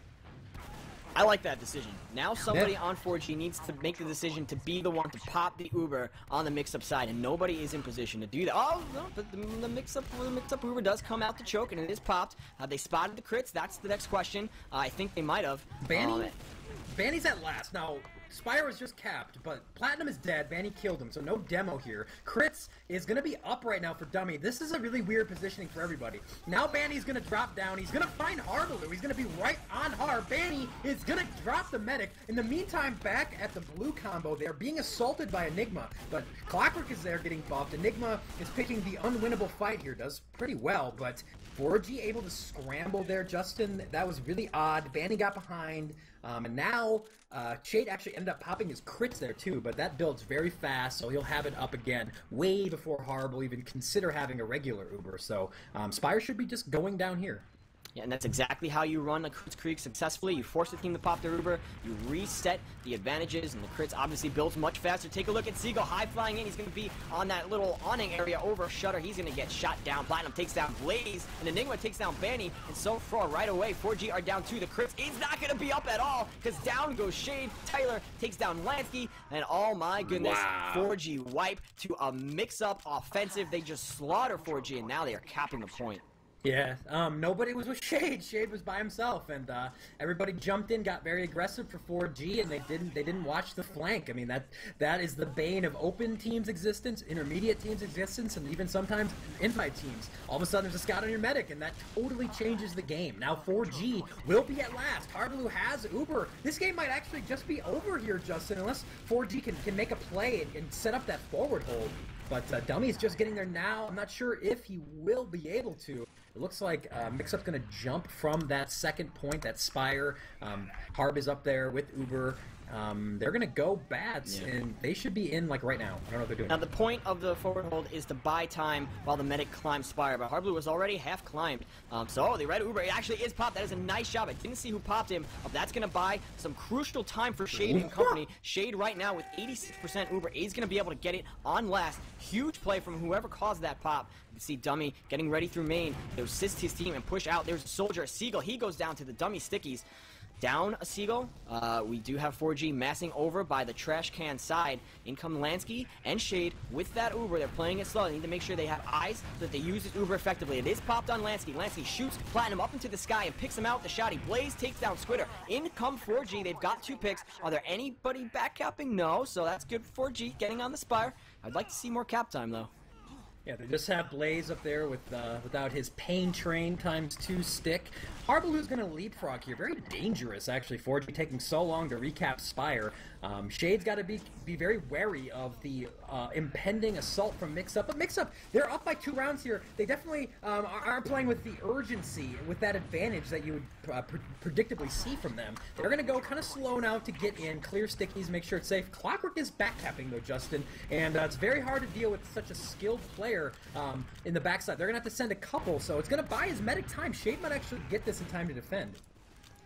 I like that decision. Now somebody Yeah. on four G needs to make the decision to be the one to pop the Uber on the Mixup side, and nobody is in position to do that. Oh, no, but the, the Mixup the Mixup Uber does come out to choke, and it is popped. Uh, they spotted the crits. That's the next question. Uh, I think they might have. Banny, Um, Banny's at last. Now, Spire was just capped, but Platinum is dead. Banny killed him, so no demo here. Crits is going to be up right now for Dummy. This is a really weird positioning for everybody. Now Banny's going to drop down. He's going to find Hardblue. He's going to be right on Har. Banny is going to drop the medic. In the meantime, back at the blue combo, they are being assaulted by Enigma, but Clockwork is there getting buffed. Enigma is picking the unwinnable fight here. Does pretty well, but four G able to scramble there, Justin. That was really odd. Banny got behind, um, and now uh, Shade actually ended up popping his crits there too, but that builds very fast, so he'll have it up again way before Harb will even consider having a regular Uber. So um, Spire should be just going down here. Yeah, and that's exactly how you run a Kritzkrieg successfully. You force the team to pop their Uber, you reset the advantages, and the crits obviously builds much faster. Take a look at Seagull, high flying in. He's going to be on that little awning area over Shutter. He's going to get shot down. Platinum takes down Blaze, and Enigma takes down Banny, and so far right away, four G are down two. The crits is not going to be up at all, because down goes Shade. Tyler takes down Lansky, and oh my goodness, Wow. four G wipe to a mix-up offensive. They just slaughter four G, and now they are capping the point. Yeah, um, nobody was with Shade. Shade was by himself, and uh, everybody jumped in, got very aggressive for four G, and they didn't they didn't watch the flank. I mean, that that is the bane of open teams' existence, intermediate teams' existence, and even sometimes invite teams. All of a sudden, there's a scout on your medic, and that totally changes the game. Now four G will be at last. Hardblue has Uber. This game might actually just be over here, Justin, unless four G can, can make a play and, and set up that forward hold. But uh, Dummy's just getting there now. I'm not sure if he will be able to. It looks like uh, Mixup's going to jump from that second point, that Spire. Um, Harb is up there with Uber. Um, they're going to go bats, Yeah. and they should be in, like, right now. I don't know what they're doing. Now, the point of the forward hold is to buy time while the medic climbs Spire, but Hardblue was already half climbed. Um, so, oh, the red Uber, it actually is popped. That is a nice job. I didn't see who popped him. Uh, that's going to buy some crucial time for Shade and company. Shade right now with eighty-six percent Uber is going to be able to get it on last. Huge play from whoever caused that pop. You see Dummy getting ready through main to assist his team and push out. There's a soldier, a Seagull. He goes down to the Dummy stickies. Down a Seagull. Uh, we do have four G massing over by the trash can side. In come Lansky and Shade with that Uber. They're playing it slow. They need to make sure they have eyes so that they use this Uber effectively. It is popped on Lansky. Lansky shoots Platinum up into the sky and picks him out with the shotty. Blaze takes down Squitter. In come four G. They've got two picks. Are there anybody back capping? No, so that's good for four G getting on the Spire. I'd like to see more cap time though. Yeah, they just have Blaze up there with uh, without his pain train times two stick. Harblue's going to leapfrog here. Very dangerous, actually. four G taking so long to recap Spire. Um, Shade's got to be be very wary of the uh, impending assault from Mixup. But Mixup, they're up by two rounds here. They definitely um, are, are playing with the urgency, with that advantage that you would uh, pre predictably see from them. They're going to go kind of slow now to get in, clear stickies, make sure it's safe. Clockwork is backcapping, though, Justin, and uh, it's very hard to deal with such a skilled player um, in the backside. They're going to have to send a couple, so it's going to buy his medic time. Shade might actually get this in time to defend.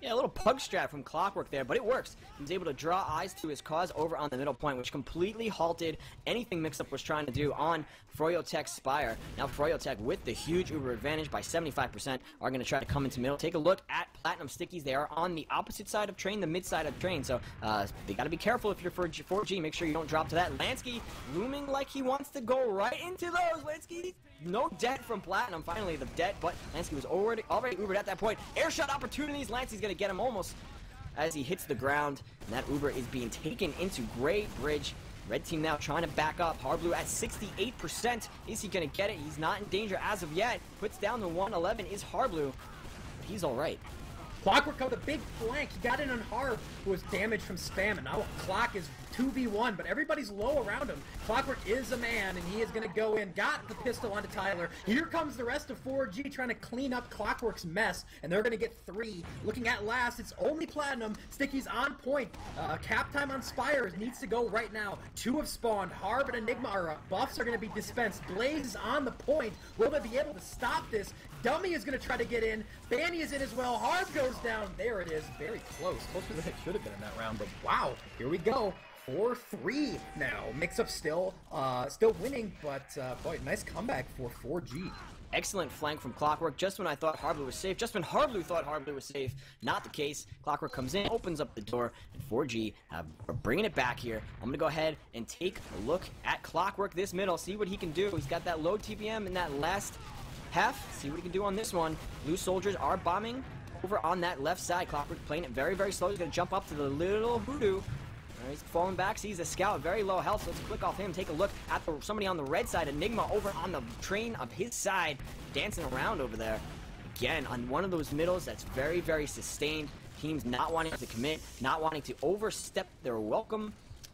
Yeah, a little pug strat from Clockwork there, but it works. He was able to draw eyes to his cause over on the middle point, which completely halted anything Mixup was trying to do on Froyotech's Spire. Now Froyotech, with the huge Uber advantage by seventy-five percent, are going to try to come into middle. Take a look at Platinum Stickies. They are on the opposite side of train, the mid side of train, so uh, they got to be careful if you're for four G. Make sure you don't drop to that. Lansky looming like he wants to go right into those. Lansky, no debt from Platinum. Finally, the debt, but Lansky was already, already Ubered at that point. Air shot opportunities. Lansky's going to get him almost as he hits the ground, and that Uber is being taken into Gray Bridge. Red team now trying to back up. Hard Blue at sixty-eight percent. Is he going to get it? He's not in danger as of yet. Puts down the one eleven is Hard Blue, but he's all right. Clockwork got a big flank. He got in on Harv, who was damaged from spam, and now Clock is two v one, but everybody's low around him. Clockwork is a man, and he is going to go in. Got the pistol onto Tyler. Here comes the rest of four G trying to clean up Clockwork's mess, and they're going to get three. Looking at last, it's only Platinum. Sticky's on point. Uh, cap time on Spires needs to go right now. Two have spawned. Harv and Enigma are up. Buffs are going to be dispensed. Blaze is on the point. Will they be able to stop this? Dummy is going to try to get in. Banny is in as well. Harv goes down. There it is. Very close. Closer than it should have been in that round. But wow, here we go. four three now. Mixup still, uh, still winning, but uh, boy, nice comeback for four G. Excellent flank from Clockwork. Just when I thought Hard Blue was safe, just when Hard Blue thought Hard Blue was safe, not the case. Clockwork comes in, opens up the door, and four G uh, are bringing it back here. I'm gonna go ahead and take a look at Clockwork this middle, see what he can do. He's got that low T P M in that last half. See what he can do on this one. Blue soldiers are bombing over on that left side. Clockwork playing it very, very slow. He's gonna jump up to the little hoodoo. He's falling back, sees a scout, very low health, so let's click off him. Take a look at the, somebody on the red side. Enigma over on the train of his side, dancing around over there. Again, on one of those middles that's very, very sustained. Teams not wanting to commit, not wanting to overstep their welcome.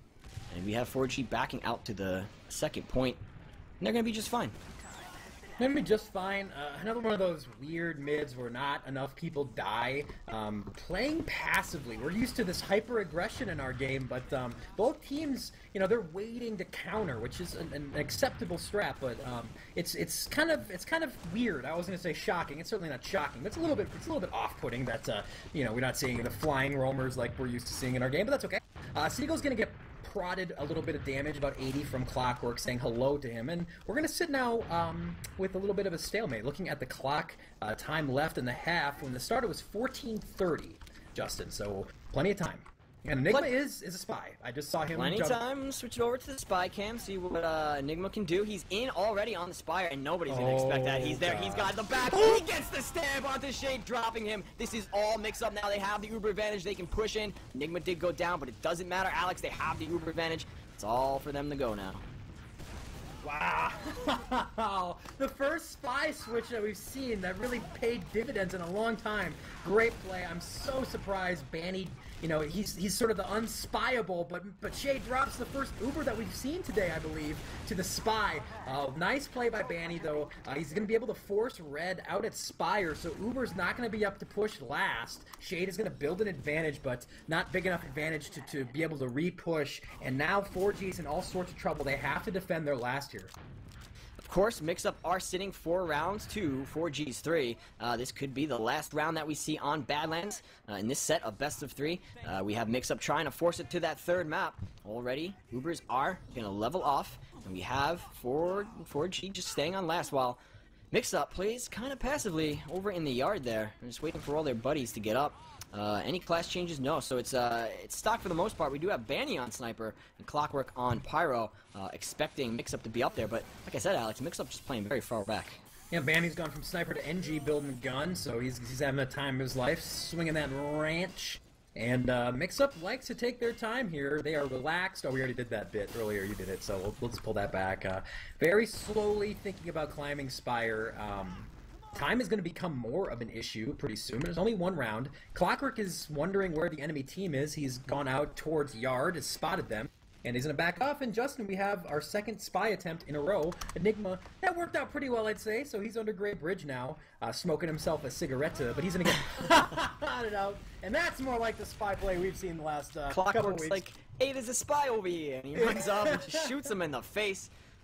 And we have four G backing out to the second point, and they're going to be just fine. Gonna be just fine. Uh, another one of those weird mids where not enough people die. Um, playing passively. We're used to this hyper aggression in our game, but um, both teams, you know, they're waiting to counter, which is an, an acceptable strat. But um, it's it's kind of it's kind of weird. I was gonna say shocking. It's certainly not shocking. But it's a little bit it's a little bit off-putting that uh, you know, we're not seeing the flying roamers like we're used to seeing in our game. But that's okay. Uh, Seagull's gonna get prodded a little bit of damage, about eighty from Clockwork, saying hello to him, and we're going to sit now um, with a little bit of a stalemate. Looking at the clock, uh, time left in the half, when the starter was fourteen thirty, Justin, so plenty of time. And Enigma Plen is is a spy. I just saw him Plenty jump. time, switch it over to the spy cam, see what uh, Enigma can do. He's in already on the Spire, and nobody's going to expect that. He's there, God. he's got the back, he gets the stab onto Shade, dropping him. This is all Mixup now. They have the Uber advantage, they can push in. Enigma did go down, but it doesn't matter, Alex, they have the Uber advantage. It's all for them to go now. Wow, the first spy switch that we've seen that really paid dividends in a long time. Great play. I'm so surprised Banny, you know, he's he's sort of the unspyable, but but Shay drops the first Uber that we've seen today, I believe, to the spy. Uh, nice play by Banny, though. Uh, he's going to be able to force Red out at Spire, so Uber's not going to be up to push last. Shade is going to build an advantage, but not big enough advantage to, to be able to re-push, and now four G's in all sorts of trouble. They have to defend their last here. Of course, Mixup are sitting four rounds to four G's three. Uh, this could be the last round that we see on Badlands. Uh, in this set of best of three, uh, we have Mixup trying to force it to that third map. Already, Ubers are going to level off, and we have four, four G just staying on last while Mixup plays kind of passively over in the yard there. They're just waiting for all their buddies to get up. Uh, any class changes? No. So it's uh, it's stock for the most part. We do have Banny on Sniper and Clockwork on Pyro, uh, expecting Mixup to be up there. But like I said, Alex, Mixup just playing very far back. Yeah, Banny's gone from Sniper to N G building a gun, so he's, he's having the time of his life, swinging that ranch. And uh, Mixup likes to take their time here. They are relaxed. Oh, we already did that bit earlier. You did it, so we'll, we'll just pull that back. Uh, very slowly thinking about climbing Spire. Um, Time is going to become more of an issue pretty soon. There's only one round. Clockwork is wondering where the enemy team is. He's gone out towards Yard, has spotted them, and he's going to back off. And Justin, we have our second spy attempt in a row. Enigma, that worked out pretty well, I'd say. So he's under Gray Bridge now, uh, smoking himself a cigarette, but he's going to get it out. And that's more like the spy play we've seen the last uh, couple Clockwork's weeks. like, hey, there's a spy over here. And he runs up and just shoots him in the face.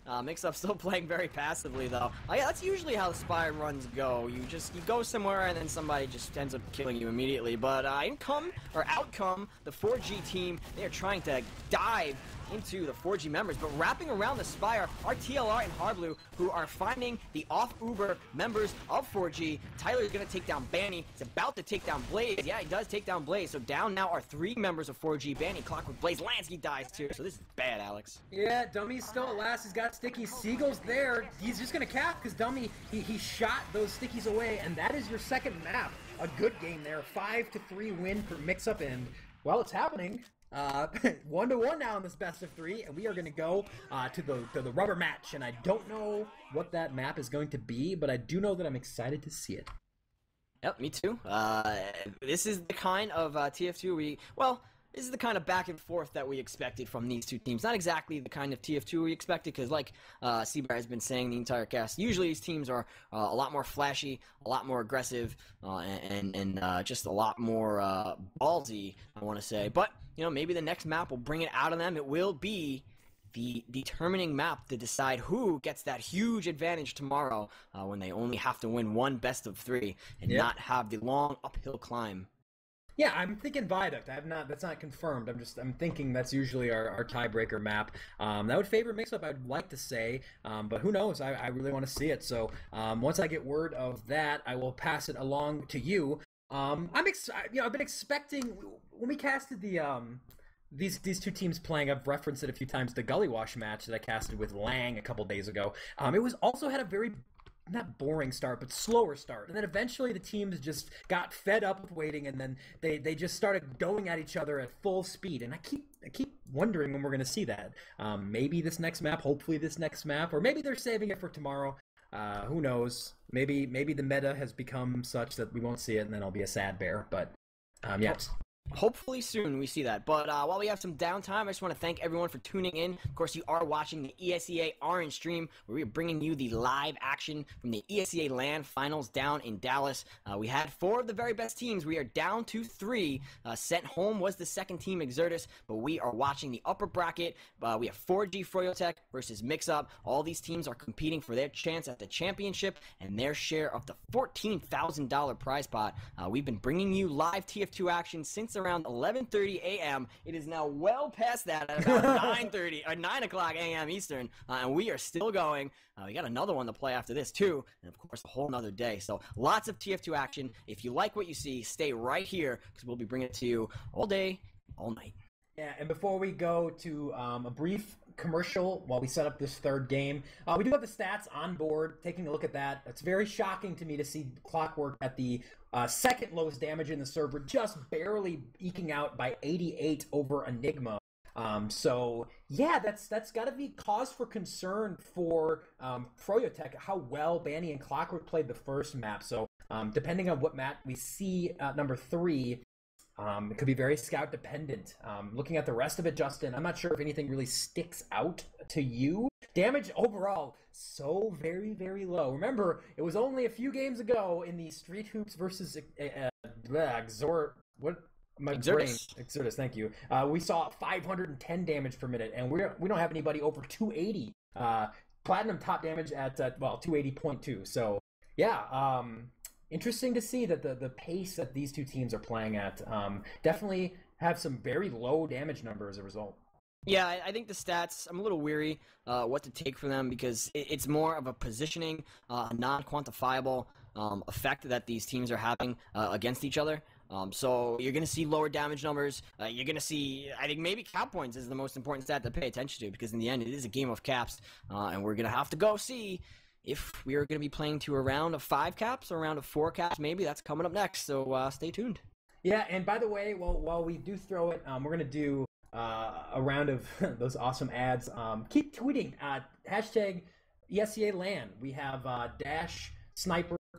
Uh, Mixup still playing very passively, though. Uh, yeah, that's usually how the spy runs go. You just you go somewhere, and then somebody just ends up killing you immediately. But uh, in come, or out come, the four G team. They are trying to dive into the four G members, but wrapping around the Spire are T L R and Hardblue, who are finding the off-Uber members of four G. Tyler's gonna take down Banny. He's about to take down Blaze. Yeah, he does take down Blaze. So down now are three members of four G. Banny, Clockwork, Blaze, Lansky dies too. So this is bad, Alex. Yeah, Dummy's still at last. He's got Sticky. Seagull's there. He's just gonna cap because Dummy, he, he shot those Stickies away, and that is your second map. A good game there. Five to three win for Mixup, and well, it's happening. Uh, one to one now in this best of three, and we are going to go uh, to the to the rubber match. And I don't know what that map is going to be, but I do know that I'm excited to see it. Yep, me too. Uh, this is the kind of uh, T F two we well. This is the kind of back and forth that we expected from these two teams. Not exactly the kind of T F two we expected, because like uh, Seabright has been saying the entire cast, usually these teams are uh, a lot more flashy, a lot more aggressive, uh, and, and uh, just a lot more uh, ballsy, I want to say. But, you know, maybe the next map will bring it out of them. It will be the determining map to decide who gets that huge advantage tomorrow uh, when they only have to win one best of three and yep. not have the long uphill climb. Yeah, I'm thinking Viaduct. I have not. That's not confirmed. I'm just. I'm thinking that's usually our, our tiebreaker map. Um, that would favor Mixup, I'd like to say, um, but who knows? I, I really want to see it. So um, once I get word of that, I will pass it along to you. Um, I'm ex- You know, I've been expecting when we casted the um, these these two teams playing. I've referenced it a few times. The Gully Wash match that I casted with Lang a couple days ago. Um, it was also had a very not boring start, but slower start. And then eventually the teams just got fed up with waiting, and then they, they just started going at each other at full speed. And I keep I keep wondering when we're going to see that. Um, maybe this next map, hopefully this next map, or maybe they're saving it for tomorrow. Uh, who knows? Maybe maybe the meta has become such that we won't see it, and then I'll be a sad bear. But um, yeah. Hopefully soon we see that. But uh, while we have some downtime, I just want to thank everyone for tuning in. Of course, you are watching the E S E A Orange stream, where we are bringing you the live action from the E S E A LAN finals down in Dallas. Uh, we had four of the very best teams. We are down to three. Uh, sent home was the second team, Exertus, but we are watching the upper bracket. Uh, we have four G Froyotech versus Mixup. All these teams are competing for their chance at the championship and their share of the fourteen thousand dollars prize pot. Uh, we've been bringing you live T F two action since around eleven thirty a m It is now well past that at about nine thirty or nine o'clock a m Eastern, uh, and we are still going. Uh, we got another one to play after this too, and of course a whole nother day. So lots of T F two action. If you like what you see, stay right here because we'll be bringing it to you all day, all night. Yeah, and before we go to um, a brief commercial while we set up this third game, uh, we do have the stats on board. Taking a look at that, it's very shocking to me to see Clockwork at the uh, second lowest damage in the server, just barely eking out by eighty-eight over Enigma. Um, so yeah, that's that's got to be cause for concern for um, Froyotech, how well Banny and Clockwork played the first map. So um, depending on what map we see at number three, Um, it could be very scout dependent. Um, looking at the rest of it, Justin, I'm not sure if anything really sticks out to you. Damage overall, so very, very low. Remember, it was only a few games ago in the Street Hoops versus uh, uh, Exor... What? My Exertus. brain. Exertus, thank you. Uh, we saw five hundred ten damage per minute, and we're, we don't have anybody over two eighty. Uh, Platinum top damage at, uh, well, two eighty point two. So, yeah, um... interesting to see that the, the pace that these two teams are playing at um, definitely have some very low damage number as a result. Yeah, I, I think the stats, I'm a little weary uh, what to take from them because it, it's more of a positioning, uh, non-quantifiable um, effect that these teams are having uh, against each other. Um, so you're going to see lower damage numbers. Uh, you're going to see, I think maybe cap points is the most important stat to pay attention to because in the end it is a game of caps, uh, and we're going to have to go see if we are going to be playing to a round of five caps or a round of four caps. Maybe that's coming up next, so uh, stay tuned. Yeah, and by the way, while, while we do throw it, um, we're going to do uh, a round of those awesome ads. Um, keep tweeting, uh, hashtag E S E A LAN. We have uh, Dash, Sniper,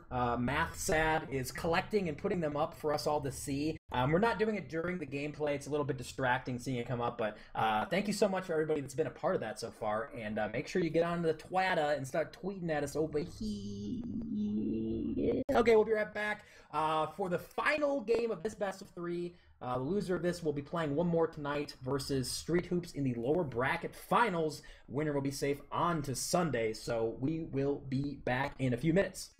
uh, Math Sad is collecting and putting them up for us all to see. Um, we're not doing it during the gameplay. It's a little bit distracting seeing it come up, but uh, thank you so much for everybody that's been a part of that so far. And uh, make sure you get on the Twitter and start tweeting at us over here. Okay, we'll be right back uh, for the final game of this best of three. Uh, the loser of this will be playing one more tonight versus Street Hoops in the lower bracket finals. Winner will be safe on to Sunday, so we will be back in a few minutes.